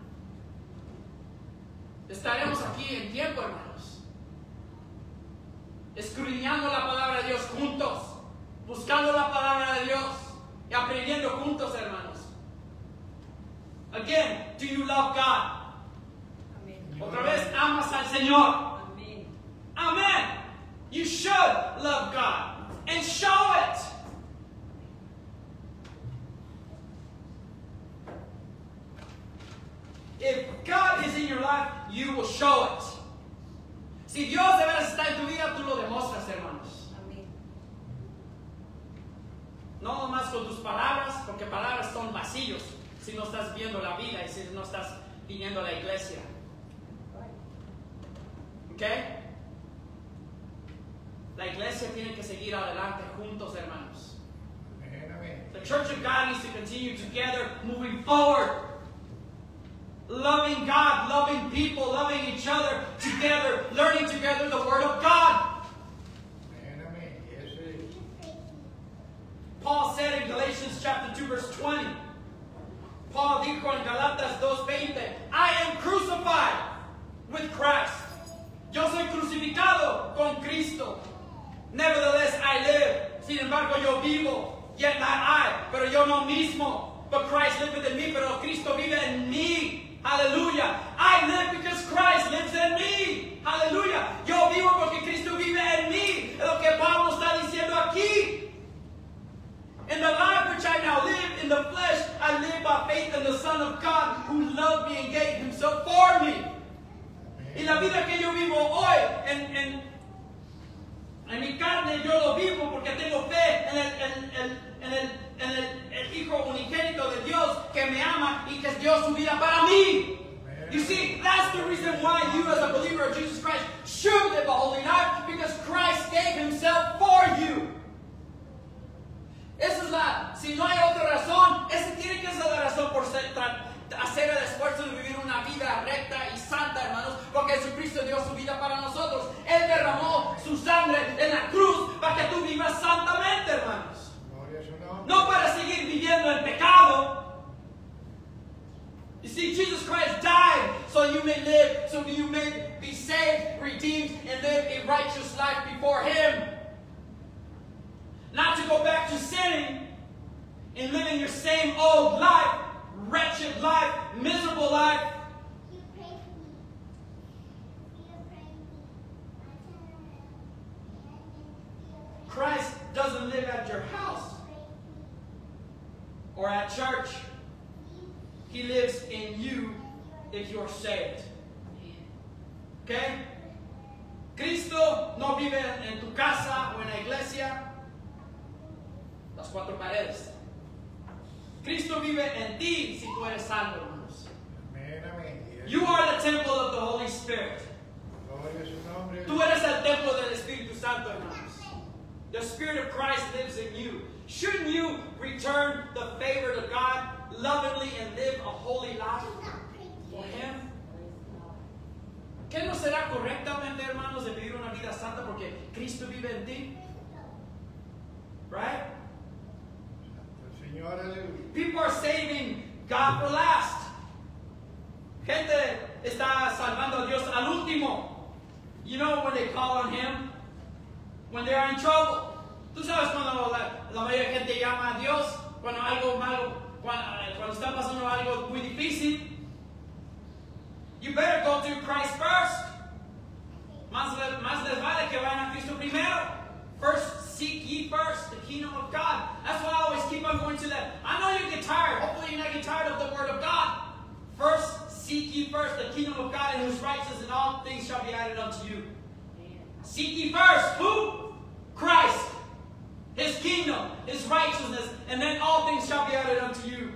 Speaker 2: Estaremos aquí en tiempo, hermanos. Escudriñando la palabra de Dios juntos. Buscando la palabra de Dios y aprendiendo juntos, hermanos. Again, do you love God?
Speaker 1: Amén.
Speaker 2: Otra vez, amas al Señor.
Speaker 1: Amén.
Speaker 2: Amen. You should love God and show it. If God is in your life, you will show it. Si Dios de veras está en tu vida, tú lo demuestras, hermanos. No más con tus palabras, porque palabras son vacíos si no estás viendo la vida y si no estás viniendo a la iglesia. ¿Ok? La iglesia tiene que seguir adelante juntos, hermanos.
Speaker 3: Amén, amén.
Speaker 2: The church of God needs to continue together, moving forward. Loving God, loving people, loving each other together, learning together the Word of God. Paul said in Galatians chapter two, verse twenty. Paul dijo en Galatas dos veinte, I am crucified with Christ. Yo soy crucificado con Cristo. Nevertheless I live. Sin embargo yo vivo. Yet not I, pero yo no mismo. But Christ liveth in me, pero Cristo vive en mí. Hallelujah. I live because Christ lives in me. Hallelujah. Yo vivo porque Cristo vive en mí. Es lo que Pablo está diciendo aquí. In the life which I now live in the flesh, I live by faith in the Son of God who loved me and gave himself for me. Y la vida que yo vivo hoy, en, en, en mi carne, yo lo vivo porque tengo fe en el, en, en, en el, en el, el Hijo unigénito de Dios que me ama y que dio su vida para mí. You see, that's the reason why you as a believer of Jesus Christ should live a holy life, because Christ gave himself for you. so you may be saved, redeemed, and live a righteous life before Him. Not to go back to sinning and living your same old life, wretched life, miserable life. Christ doesn't live at your house or at church. He lives in you if you're saved. Okay? Cristo no vive en tu casa o en la iglesia, las cuatro paredes. Cristo vive en ti si tú eres salvo, hermanos.
Speaker 3: Amén, amén.
Speaker 2: You are the temple of the Holy Spirit.
Speaker 3: Gloria a su nombre.
Speaker 2: Tú eres el templo del Espíritu Santo, hermanos. The Spirit of Christ lives in you. Shouldn't you return the favor to God lovingly and live a holy life for Him? ¿Qué no será correctamente, hermanos, de vivir una vida santa porque Cristo vive en ti? Right?
Speaker 3: Señor, aleluya.
Speaker 2: People are saving God for last. Gente está salvando a Dios al último. You know when they call on Him? When they are in trouble. Tú sabes cuando la, la mayoría de gente llama a Dios cuando algo malo, cuando, cuando está pasando algo muy difícil. You better go to Christ first. Más, le, más les vale que vayan a Cristo primero. First, seek ye first the kingdom of God. That's why I always keep on going to that. I know you get tired. Hopefully you not get tired of the word of God. First, seek ye first the kingdom of God and His righteousness, and all things shall be added unto you. Seek ye first. Who? Christ. His kingdom, His righteousness, and then all things shall be added unto you.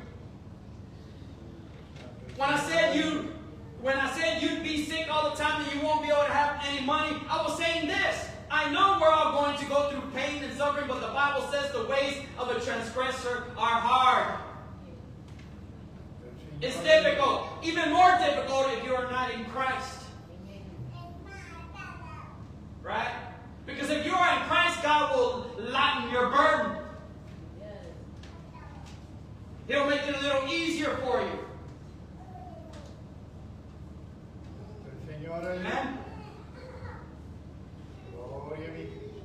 Speaker 2: When I said you, when I said you'd be sick all the time and you won't be able to have any money, I was saying this. I know we're all going to go through pain and suffering, but the Bible says the ways of a transgressor are hard. It's difficult. Even more difficult if you are not in Christ. Right? Because if you are in Christ, God will lighten your burden. He'll make it a little easier for you.
Speaker 3: Señor, aleluya.
Speaker 2: Amen?
Speaker 3: Gloria a mi Cristo.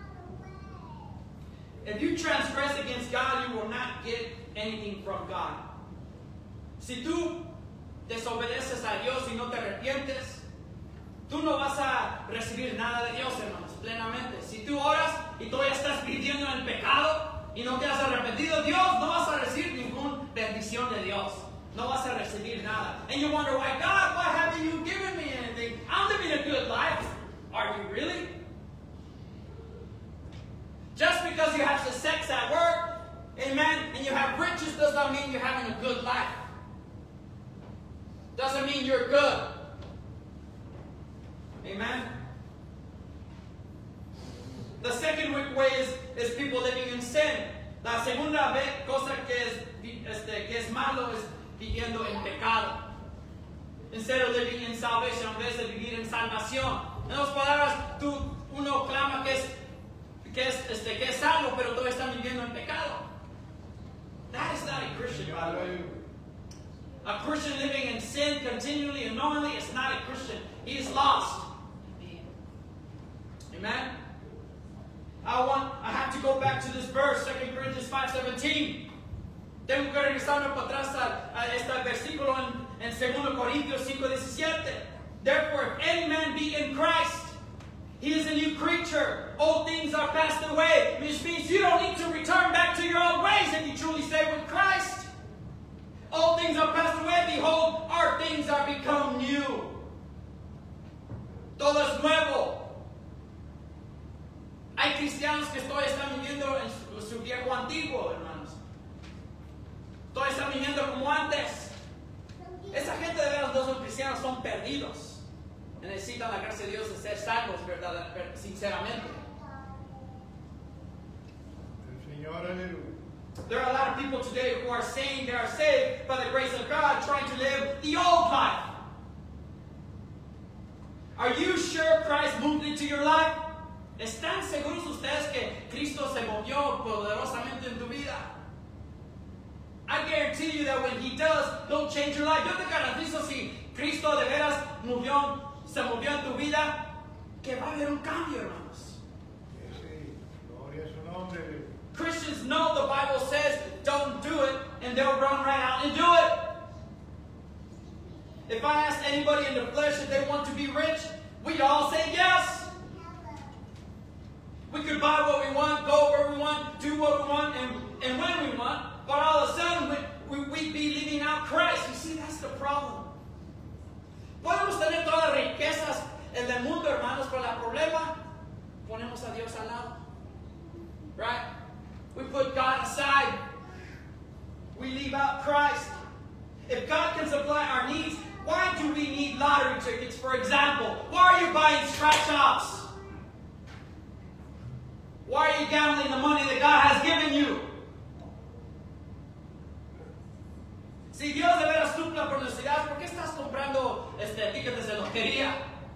Speaker 2: If you transgress against God, you will not get anything from God. Si tú desobedeces a Dios y no te arrepientes, tú no vas a recibir nada de Dios, hermanos, plenamente. Si tú oras y todavía estás viviendo en el pecado y no te has arrepentido, Dios, no vas a recibir ninguna bendición de Dios. No vas a recibir nada. And you wonder why, God, why haven't you given me anything? I'm living a good life. Are you really? Just because you have the sex at work, amen, and you have riches does not mean you're having a good life. Doesn't mean you're good. Amen? The second way is, is people living in sin. La segunda vez, cosa que es, este, que es malo es viviendo en pecado. Instead of living in salvation, en vez de vivir en salvación. En otras palabras, tú, uno clama que es, que es, este, que es salvo, pero todavía están viviendo en pecado. That is not a Christian, by the way. A Christian living in sin continually and knowingly is not a Christian. He is lost. Amen? I want, I have to go back to this verse, Second Corinthians five seventeen. Tengo que regresarme para atrás a, a este versículo en, en Second Corinthians five seventeen. Therefore, if any man be in Christ, he is a new creature. Old things are passed away. Which means you don't need to return back to your old ways if you truly stay with Christ. Old things are passed away. Behold, our things are become new. Todo es nuevo. Hay cristianos que todavía están viviendo en su, su viejo antiguo, hermanos. Todavía están viviendo como antes. Esa gente de veras no son cristianos, son perdidos. Necesitan la gracia de Dios de ser salvos, verdad, sinceramente.
Speaker 3: El Señor, aleluya.
Speaker 2: There are a lot of people today who are saying they are saved by the grace of God, trying to live the old life. Are you sure Christ moved into your life? ¿Están seguros ustedes que Cristo se movió poderosamente en tu vida? I guarantee you that when He does, He'll change your life. Yo te garantizo si Cristo de veras movió, se movió en tu vida, que va a haber un cambio, hermanos.
Speaker 3: Sí, gloria a su nombre, aleluya.
Speaker 2: Christians know the Bible says don't do it, and they'll run right out and do it. If I asked anybody in the flesh if they want to be rich, we'd all say yes. We could buy what we want, go where we want, do what we want, and, and when we want, but all of a sudden we, we, we'd be leaving out Christ. You see, that's the problem. Podemos tener todas las riquezas en el mundo, hermanos, pero el problema, ponemos a Dios al lado. Right? We put God aside. We leave out Christ. If God can supply our needs, why do we need lottery tickets, for example? Why are you buying scratch-offs? Why are you gambling the money that God has given you? Si Dios de veras supla por necesidad, ¿por qué estás comprando este, tickets de lotería?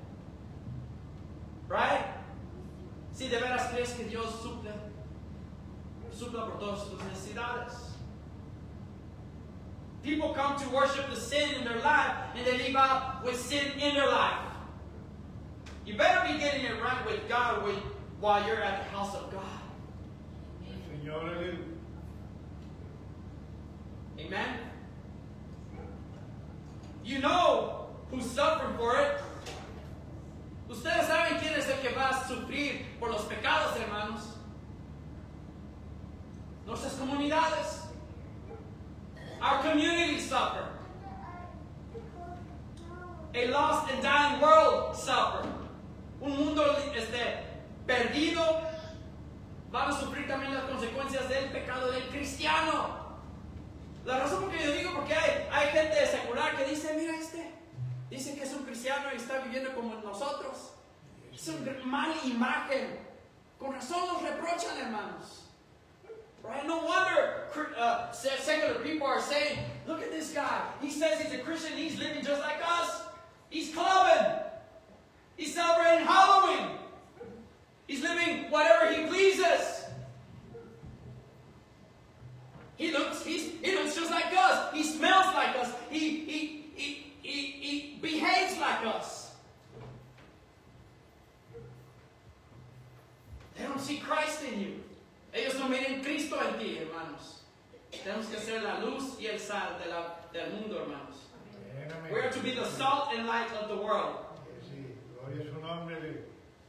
Speaker 2: Right? Si de veras crees que Dios suple, supla por todas tus necesidades. People come to worship the sin in their life, and they leave out with sin in their life. You better be getting it right with God with, while you're at the house of God.
Speaker 3: Señor, aleluya.
Speaker 2: Amen? You know who's suffering for it. Ustedes saben quién es el que va a sufrir por los pecados, hermanos. Nuestras comunidades. Our communities suffer. A lost and dying world suffer. Un mundo este, perdido. Van a sufrir también las consecuencias del pecado del cristiano. La razón por que yo digo, porque hay, hay gente secular que dice, mira este, dice que es un cristiano y está viviendo como nosotros. Es una mala imagen. Con razón los reprochan, hermanos. Right? No wonder uh, secular people are saying, look at this guy. He says he's a Christian, he's living just like us. He's clubbing. He's celebrating Halloween. He's living whatever he pleases. He looks, he's, he looks just like us. He smells like us. He, he, he, he, he behaves like us. They don't see Christ in you. Ellos no miren Cristo en ti, hermanos. Tenemos que ser la luz y el sal de la, del mundo, hermanos. We are to be the salt and light of the world.
Speaker 3: Sí, gloria a su nombre, aleluya.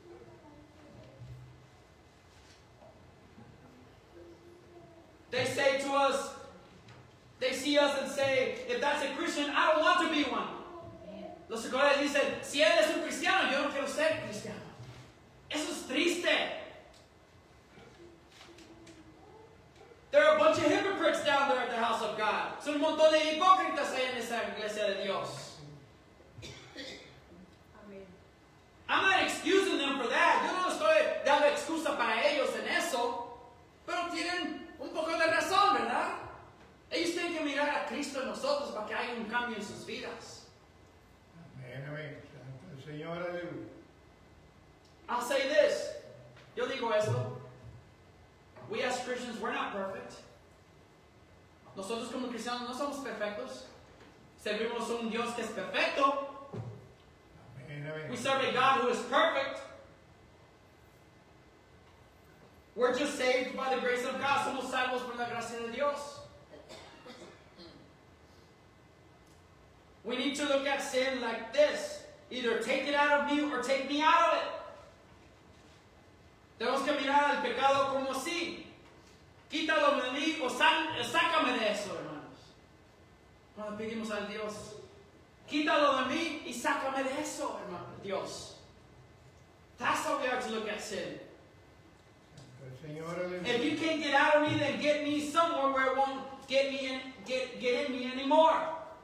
Speaker 2: They say to us, they see us and say, if that's a Christian, I don't want to be one. Los seculares dicen, si él es un cristiano, yo no quiero ser cristiano. Eso es triste. There are a bunch of hypocrites down there at the house of God. Son un montón de hipócritas ahí en esa iglesia de Dios. I'm not excusing them for that. Yo no estoy dando excusa para ellos en eso. Pero tienen un poco de razón, ¿verdad? Ellos tienen que mirar a Cristo en nosotros para que haya un cambio en sus vidas.
Speaker 3: Amén, amén. Santo el Señor, aleluya.
Speaker 2: I'll say this. Yo digo esto. We as Christians, we're not perfect. Nosotros como cristianos no somos perfectos. Servimos a un Dios que es perfecto.
Speaker 3: Amén, amén.
Speaker 2: We serve a God who is perfect. We're just saved by the grace of God. Somos salvos por la gracia de Dios. We need to look at sin like this. Either take it out of me or take me out of it. Tenemos que mirar al pecado como así. Quítalo de mí o sácame de eso, hermanos. Cuando pedimos al Dios, quítalo de mí y sácame de eso, hermano, Dios. That's how we are to look at sin.
Speaker 3: El Señor, aleluya.
Speaker 2: If you can't get out of me, then get me somewhere where it won't get me in, get, get in me anymore.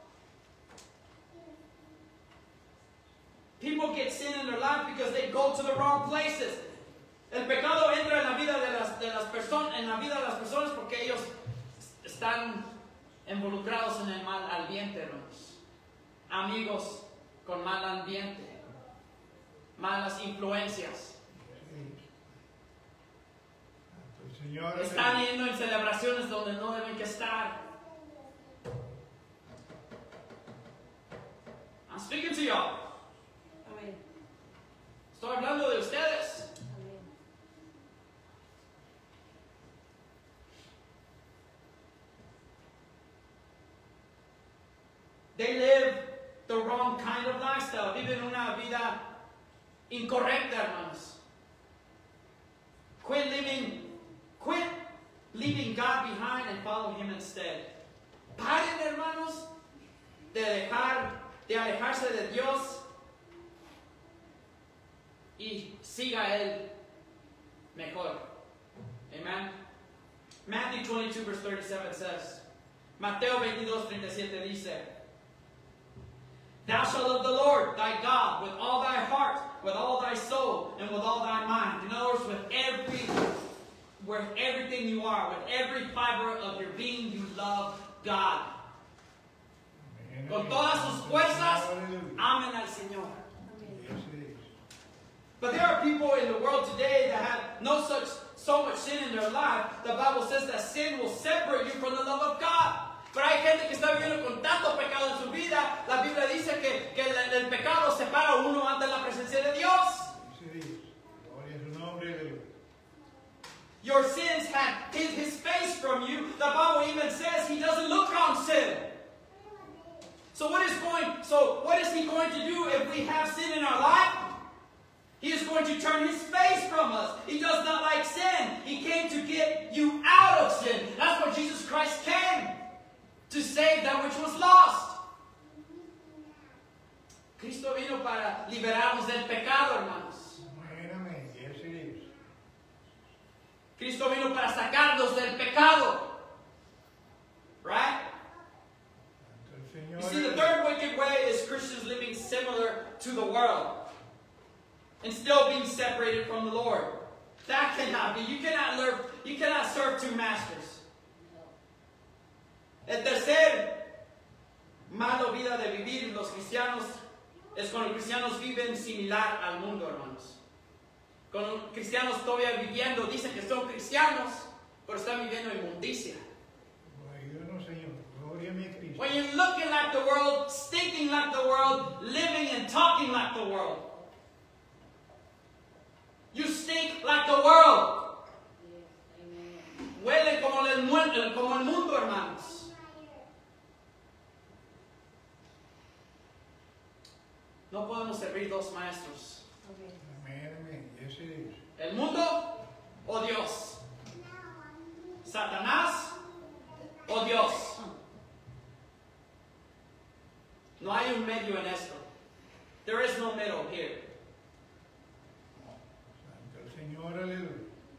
Speaker 2: People get sin in their life because they go to the wrong places. El pecado entra en la vida de las, de las personas, en la vida de las personas porque ellos están involucrados en el mal ambiente, hermanos. Amigos con mal ambiente, malas influencias.
Speaker 3: El Señor,
Speaker 2: Están
Speaker 3: aleluya.
Speaker 2: yendo en celebraciones donde no deben que estar. I'm speaking to y'all. They live the wrong kind of lifestyle. Viven una vida incorrecta, hermanos. Quit living, quit leaving God behind and follow Him instead. Paren, hermanos, de dejar, de alejarse de Dios y siga Él mejor. Amen. Matthew twenty-two verse thirty-seven says, Mateo veintidós treinta y siete dice, Thou shalt love the Lord thy God with all thy heart, with all thy soul, and with all thy mind. In other words, with every, with everything you are, with every fiber of your being, you love God. Con todas sus fuerzas, amen al Señor. But there are people in the world today that have no such so much sin in their life. The Bible says that sin will separate you from the love of God. Pero hay gente que está viviendo con tanto pecado en su vida. La Biblia dice que, que el, el pecado separa a uno ante la presencia de Dios. Your sins have hid his face from you. The Bible even says he doesn't look on sin. So what is going? So what is he going to do if we have sin in our life? He is going to turn his face from us. He does not like sin. He came to get you out of sin. That's what Jesus Christ came. To save that which was lost. Cristo vino para liberarnos del pecado, hermanos.
Speaker 3: Yes, it is.
Speaker 2: Cristo vino para sacarnos del pecado. Right? You see, the third wicked way is Christians living similar to the world and still being separated from the Lord. That cannot be. You cannot learn, you cannot serve two masters. El tercer malo vida de vivir los cristianos es cuando los cristianos viven similar al mundo, hermanos. Cuando los cristianos todavía viviendo, dicen que son cristianos, pero están viviendo inmundicia. When you're looking like the world, stinking like the world, living and talking like the world. You stink like the world. Huelen como el, como el mundo, hermanos. No podemos servir dos maestros.
Speaker 3: Amén, amén. Yes, it is.
Speaker 2: ¿El mundo o Dios? ¿Satanás o Dios? No hay un medio en esto. There is no middle here.
Speaker 3: Santo el Señor, aleluya.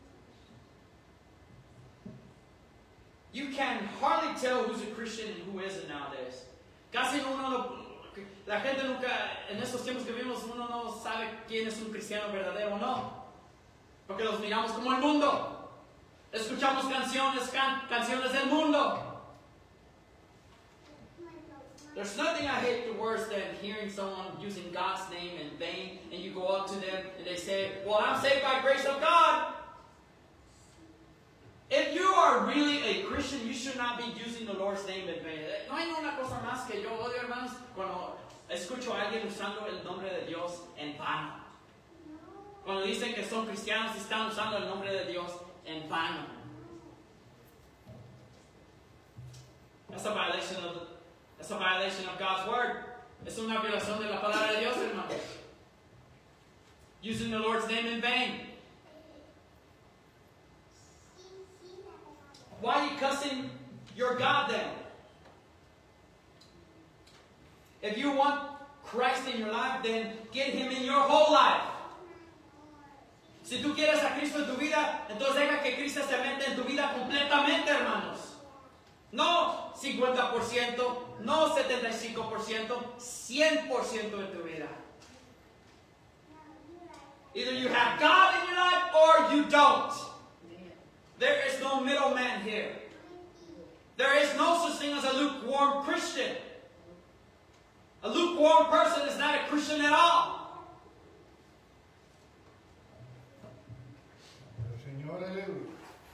Speaker 2: You can hardly tell who's a Christian and who isn't nowadays. Casi uno no... La gente nunca, en estos tiempos que vivimos, uno no sabe quién es un cristiano verdadero o no. Porque los miramos como el mundo. Escuchamos canciones, can, canciones del mundo. There's nothing I hate worse than hearing someone using God's name in vain, and you go up to them and they say, well, I'm saved by grace of God. If you are really a Christian, you should not be using the Lord's name in vain. No hay una cosa más que yo odio, hermanos, cuando escucho a alguien usando el nombre de Dios en vano. Cuando dicen que son cristianos y están usando el nombre de Dios en vano. That's a violation of the, that's a violation of God's word. Es una violación de la palabra de Dios, hermanos. Using the Lord's name in vain. Why are you cussing your God then? If you want Christ in your life, then get Him in your whole life. Si tú quieres a Cristo en tu vida, entonces deja que Cristo se meta en tu vida completamente, hermanos. No cincuenta por ciento, no setenta y cinco por ciento, cien por ciento en tu vida. Either you have God in your life or you don't. There is no middleman here. There is no such thing as a lukewarm Christian. A lukewarm person is not a Christian at all.
Speaker 3: El Señor, aleluya.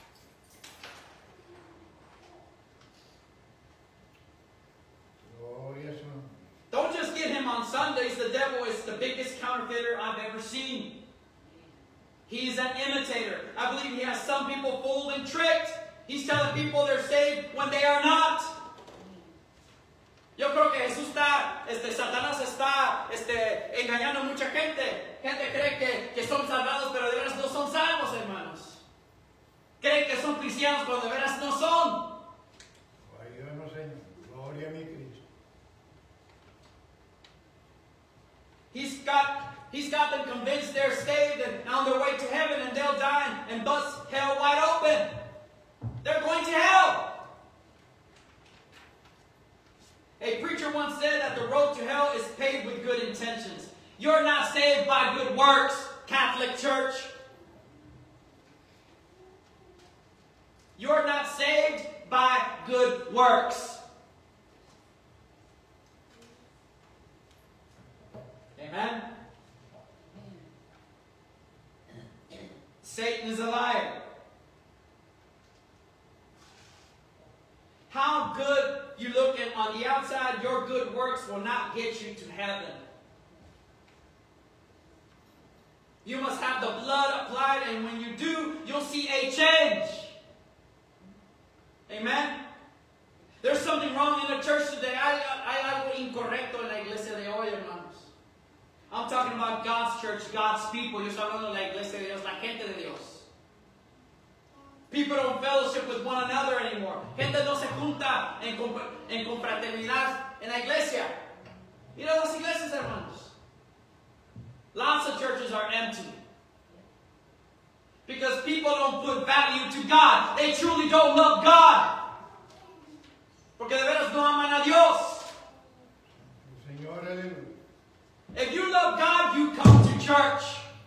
Speaker 3: Gloria a su nombre.
Speaker 2: Don't just get him on Sundays. The devil is the biggest counterfeiter I've ever seen. He's an imitator. I believe he has some people fooled and tricked. He's telling people they're saved when they are not. Yo creo que Jesús está, este, Satanás está este, engañando a mucha gente. Gente cree que, que son salvados, pero de veras no son salvos, hermanos. Creen que son cristianos, pero de veras no son.
Speaker 3: Ayúdanos, Señor. Gloria a mi Cristo.
Speaker 2: He's got, he's got them convinced they're saved and on their way to heaven, and they'll die and, and bust hell wide open. They're going to hell. A preacher once said that the road to hell is paved with good intentions. You're not saved by good works, Catholic Church. You're not saved by good works. Amen? Satan is a liar. How good you look at on the outside, your good works will not get you to heaven. You must have the blood applied, and when you do, you'll see a change. Amen? There's something wrong in the church today. Hay, hay algo incorrecto en la iglesia de hoy, hermanos. I'm talking about God's church, God's people. Yo estoy hablando de la iglesia de Dios, la gente de Dios. People don't fellowship with one another anymore. Gente no se junta en, en confraternidad en la iglesia. Mira las iglesias, hermanos. Lots of churches are empty. Because people don't put value to God. They truly don't love God. Porque de veras no aman a Dios.
Speaker 3: Señor, aleluya.
Speaker 2: If you love God, you come to church.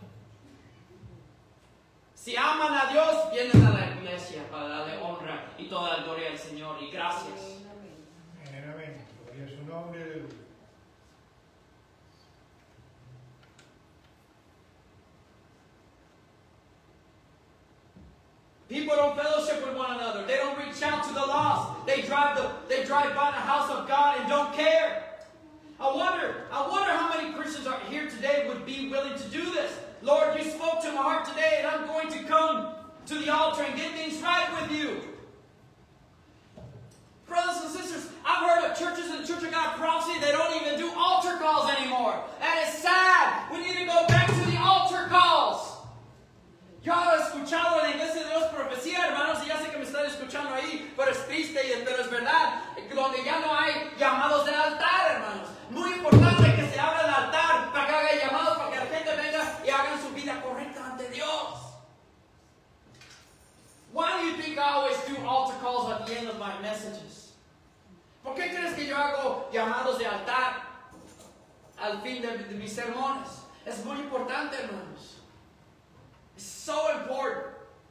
Speaker 2: Si aman a Dios, vienen a la iglesia para darle honra y toda la gloria al Señor. Y gracias.
Speaker 3: Amén, amén. Gloria a su nombre, aleluya.
Speaker 2: People don't fellowship with one another. They don't reach out to the lost. They drive the they drive by the house of God and don't care. I wonder, I wonder how many Christians are here today would be willing to do this. Lord, you spoke to my heart today, and I'm going to come to the altar and get things right with you. Brothers and sisters, I've heard of churches in the Church of God Prophecy, they don't even do altar calls anymore. That is sad. We need to go back to the altar calls. Yo he escuchado en la iglesia de Dios profecía, hermanos, y ya sé que me están escuchando ahí, pero es triste, pero es verdad, donde ya no hay llamados del altar, hermanos. Muy importante que se abra el altar para que haga llamados, para que la gente venga y hagan su vida correcta ante Dios. Why do you think I always do altar calls at the end of my messages? ¿Por qué crees que yo hago llamados de altar al fin de, de mis sermones? Es muy importante, hermanos. It's so important.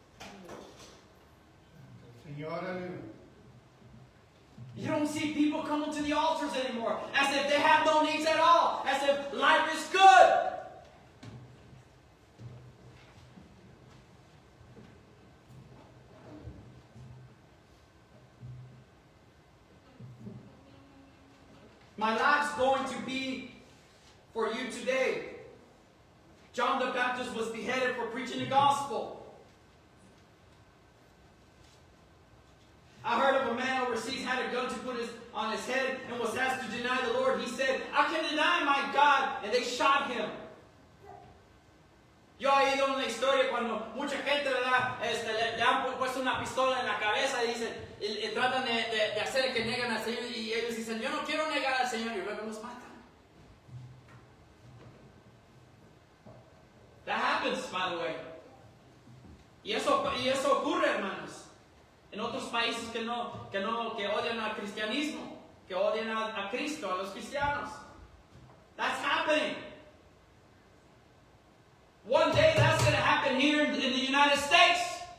Speaker 3: Señor, aleluya.
Speaker 2: You don't see people coming to the altars anymore as if they have no needs at all, as if life is good. My life's going to be for you today. John the Baptist was beheaded for preaching the gospel. I heard of a man overseas had a gun to put his, on his head and was asked to deny the Lord. He said, I can deny my God. And they shot him. Yo he oído una historia cuando mucha gente ¿verdad? Este, le, le han puesto una pistola en la cabeza y, dicen, y, y tratan de, de, de hacer que niegan al Señor. Y ellos dicen, yo no quiero negar al Señor. Y luego los matan. That happens, by the way. Y eso, y eso ocurre, hermanos. En otros países que no, que no, que odian al cristianismo, que odian a, a Cristo, a los cristianos. That's happening. One day that's going to happen here in, in the United States.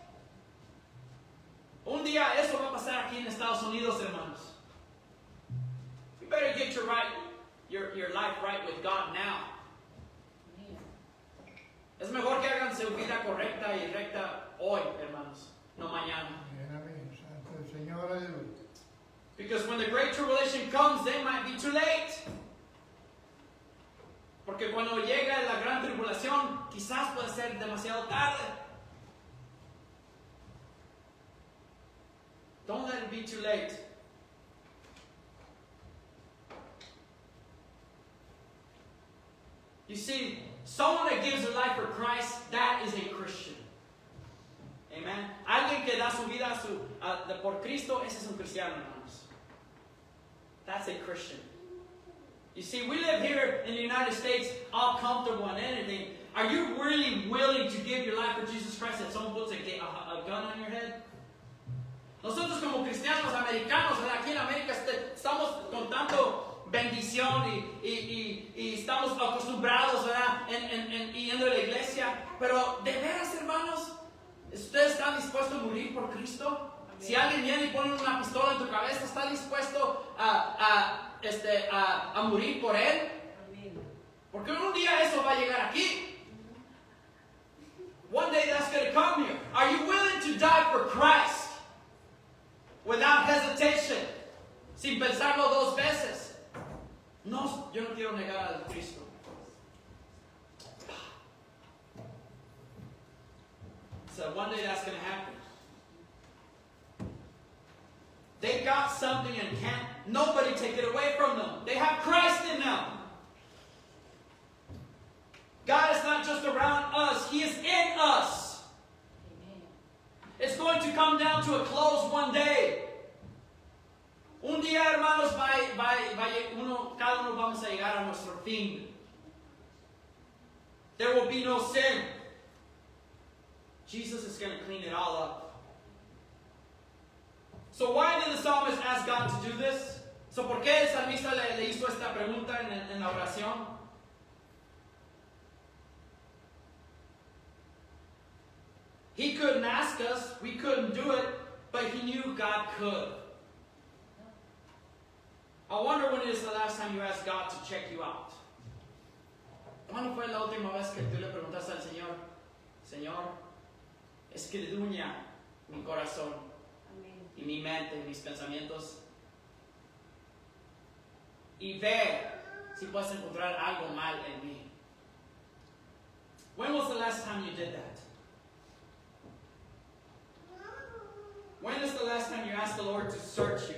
Speaker 2: Un día eso va a pasar aquí en Estados Unidos, hermanos. You better get your right, your, your life right with God now. Es mejor que hagan su vida correcta y recta hoy, hermanos, no mañana.
Speaker 3: Amén, amén. Santo el Señor, aleluya.
Speaker 2: Because when the great tribulation comes, they might be too late. Porque cuando llega la gran tribulación, quizás puede ser demasiado tarde. Don't let it be too late. You see, someone that gives their life for Christ, that is a Christian. Amen. Alguien que da su vida a su, a, de, por Cristo, ese es un cristiano, hermanos. That's a Christian. You see, we live here in the United States, all comfortable and anything. Are you really willing to give your life for Jesus Christ and someone puts a, a, a gun on your head? Nosotros como cristianos americanos, aquí en América estamos con tanto bendición y, y, y, y estamos acostumbrados, ¿verdad? En, en, en, yendo a la iglesia. Pero, ¿de veras, hermanos? ¿Usted está dispuesto a morir por Cristo? Si alguien viene y pone una pistola en tu cabeza, ¿está dispuesto a, a, este, a, a morir por él? Porque un día eso va a llegar aquí. One day that's going to come here. Are you willing to die for Christ? Without hesitation. Sin pensarlo dos veces. No, yo no quiero negar a Cristo. So one day that's going to happen. They got something and can't nobody take it away from them. They have Christ in them. God is not just around us. He is in us. Amen. It's going to come down to a close one day. Un día, hermanos, va, va, va, uno, cada uno vamos a llegar a nuestro fin. There will be no sin. Jesus is going to clean it all up. So why did the psalmist ask God to do this? So ¿por qué el salmista le, le hizo esta pregunta en, en la oración? He couldn't ask us, we couldn't do it, but he knew God could. I wonder when it is the last time you asked God to check you out. ¿Cuándo fue la última vez que tú le preguntaste al Señor, Señor, escudriña mi corazón y mi mente y mis pensamientos y ve si puedes encontrar algo mal en mí? When was the last time you did that? When is the last time you asked the Lord to search you?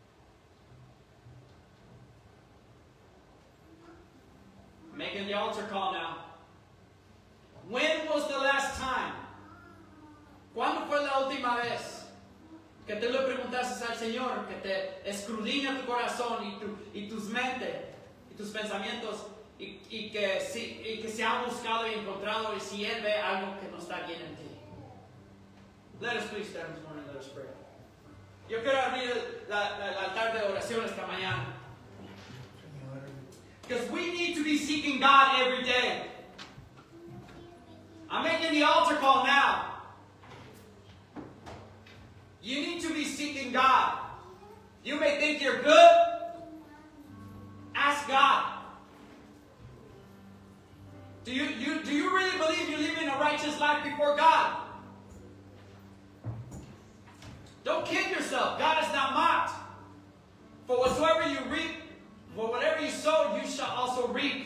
Speaker 2: Making the altar call now. When was the last time? ¿Cuándo fue la última vez que te lo preguntaste al Señor, que te escudriña tu corazón y, tu, y tus mentes y tus pensamientos y, y, que, si, y que se ha buscado y encontrado y si Él ve algo que no está bien en ti? Let us please stand this morning and let us pray. Yo quiero abrir el altar de oración esta mañana. Because we need to be seeking God every day. I'm making the altar call now. You need to be seeking God. You may think you're good. Ask God. Do you, you, do you really believe you're living a righteous life before God? Don't kid yourself. God is not mocked. For whatsoever you reap, for whatever you sow, you shall also reap.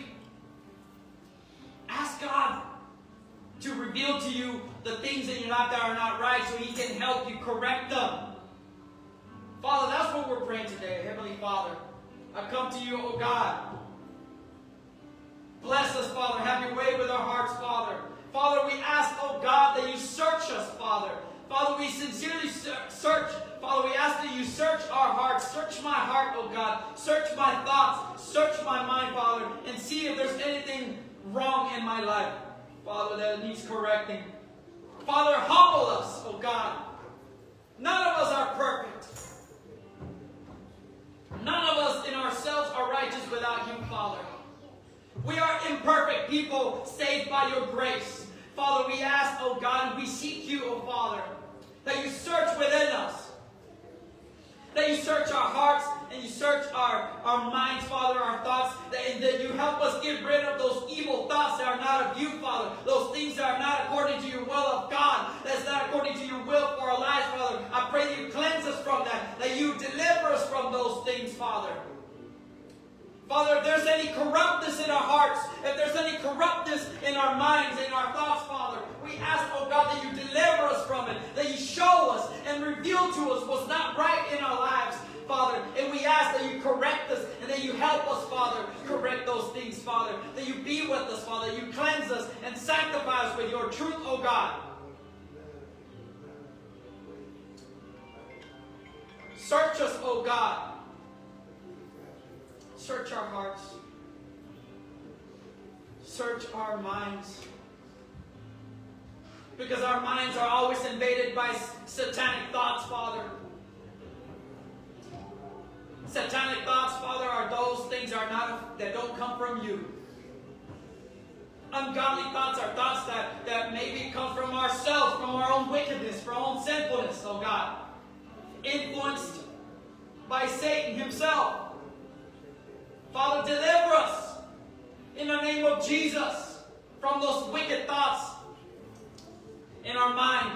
Speaker 2: Ask God to reveal to you the things in your life that are not right so He can help you correct them. Father, that's what we're praying today. Heavenly Father, I come to you, oh God. Bless us, Father. Have your way with our hearts, Father. Father, we ask, oh God, that you search us, Father. Father, we sincerely search. Father, we ask that you search our hearts. Search my heart, oh God. Search my thoughts. Search my mind, Father. And see if there's anything wrong in my life, Father, that needs correcting. Father, humble us, oh God. None of us are perfect. None of us in ourselves are righteous without you, Father. We are imperfect people saved by your grace. Father, we ask, oh God, and we seek you, oh Father, that you search within us. That you search our hearts and you search our, our minds, Father, our thoughts. That, that you help us get rid of those evil thoughts that are not of you, Father. Those things that are not according to your will of God. That's not according to your will for our lives, Father. I pray that you cleanse us from that. That you deliver us from those things, Father. Father, if there's any corruptness in our hearts, if there's any corruptness in our minds, in our thoughts, Father, we ask, oh God, that you deliver us from it, that you show us and reveal to us what's not right in our lives, Father. And we ask that you correct us and that you help us, Father, correct those things, Father. That you be with us, Father. That you cleanse us and sanctify us with your truth, oh God. Search us, oh God. Search our hearts. Search our minds. Because our minds are always invaded by satanic thoughts, Father. Satanic thoughts, Father, are those things are not that don't come from you. Ungodly thoughts are thoughts that, that maybe come from ourselves, from our own wickedness, from our own sinfulness, oh God. Influenced by Satan himself. Father, deliver us in the name of Jesus from those wicked thoughts in our minds.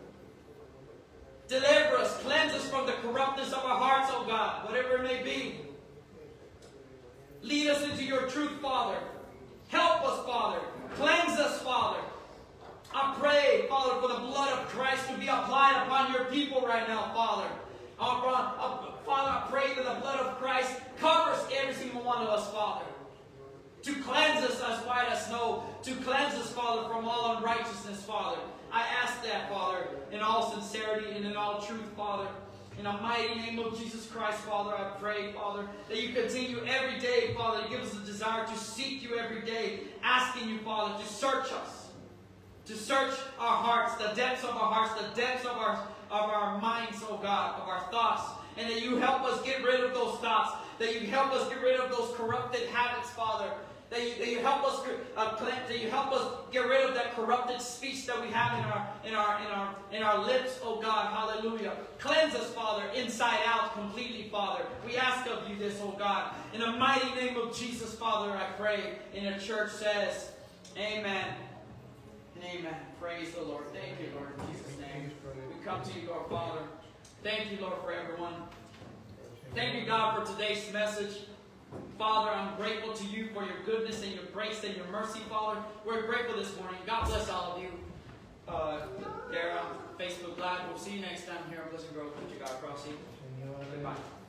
Speaker 2: Deliver us, cleanse us from the corruptness of our hearts, oh God, whatever it may be. Lead us into your truth, Father. Help us, Father. Cleanse us, Father. I pray, Father, for the blood of Christ to be applied upon your people right now, Father. Father, I pray that the blood of Christ covers every single one of us, Father. To cleanse us as white as snow. To cleanse us, Father, from all unrighteousness, Father. I ask that, Father, in all sincerity and in all truth, Father. In the mighty name of Jesus Christ, Father, I pray, Father, that you continue every day, Father, to give us a desire to seek you every day, asking you, Father, to search us, to search our hearts, the depths of our hearts, the depths of our, of our minds, oh God, of our thoughts, and that you help us get rid of those thoughts, that you help us get rid of those corrupted habits, Father, that you, that you help us uh, cleanse, that you help us get rid of that corrupted speech that we have in our in our in our in our lips, oh God, hallelujah. Cleanse us, Father, inside out completely, Father. We ask of you this, oh God. In the mighty name of Jesus, Father, I pray. And the church says, amen and amen. Praise the Lord. Thank you, Lord, in Jesus' name. We come to you, Lord, Father. Thank you, Lord, for everyone. Thank you, God, for today's message. Father, I'm grateful to you for your goodness and your grace and your mercy, Father. We're grateful this morning. God bless all of you. Uh, there on Facebook Live. We'll see you next time here on Pleasant Grove. Put your God across you. Goodbye.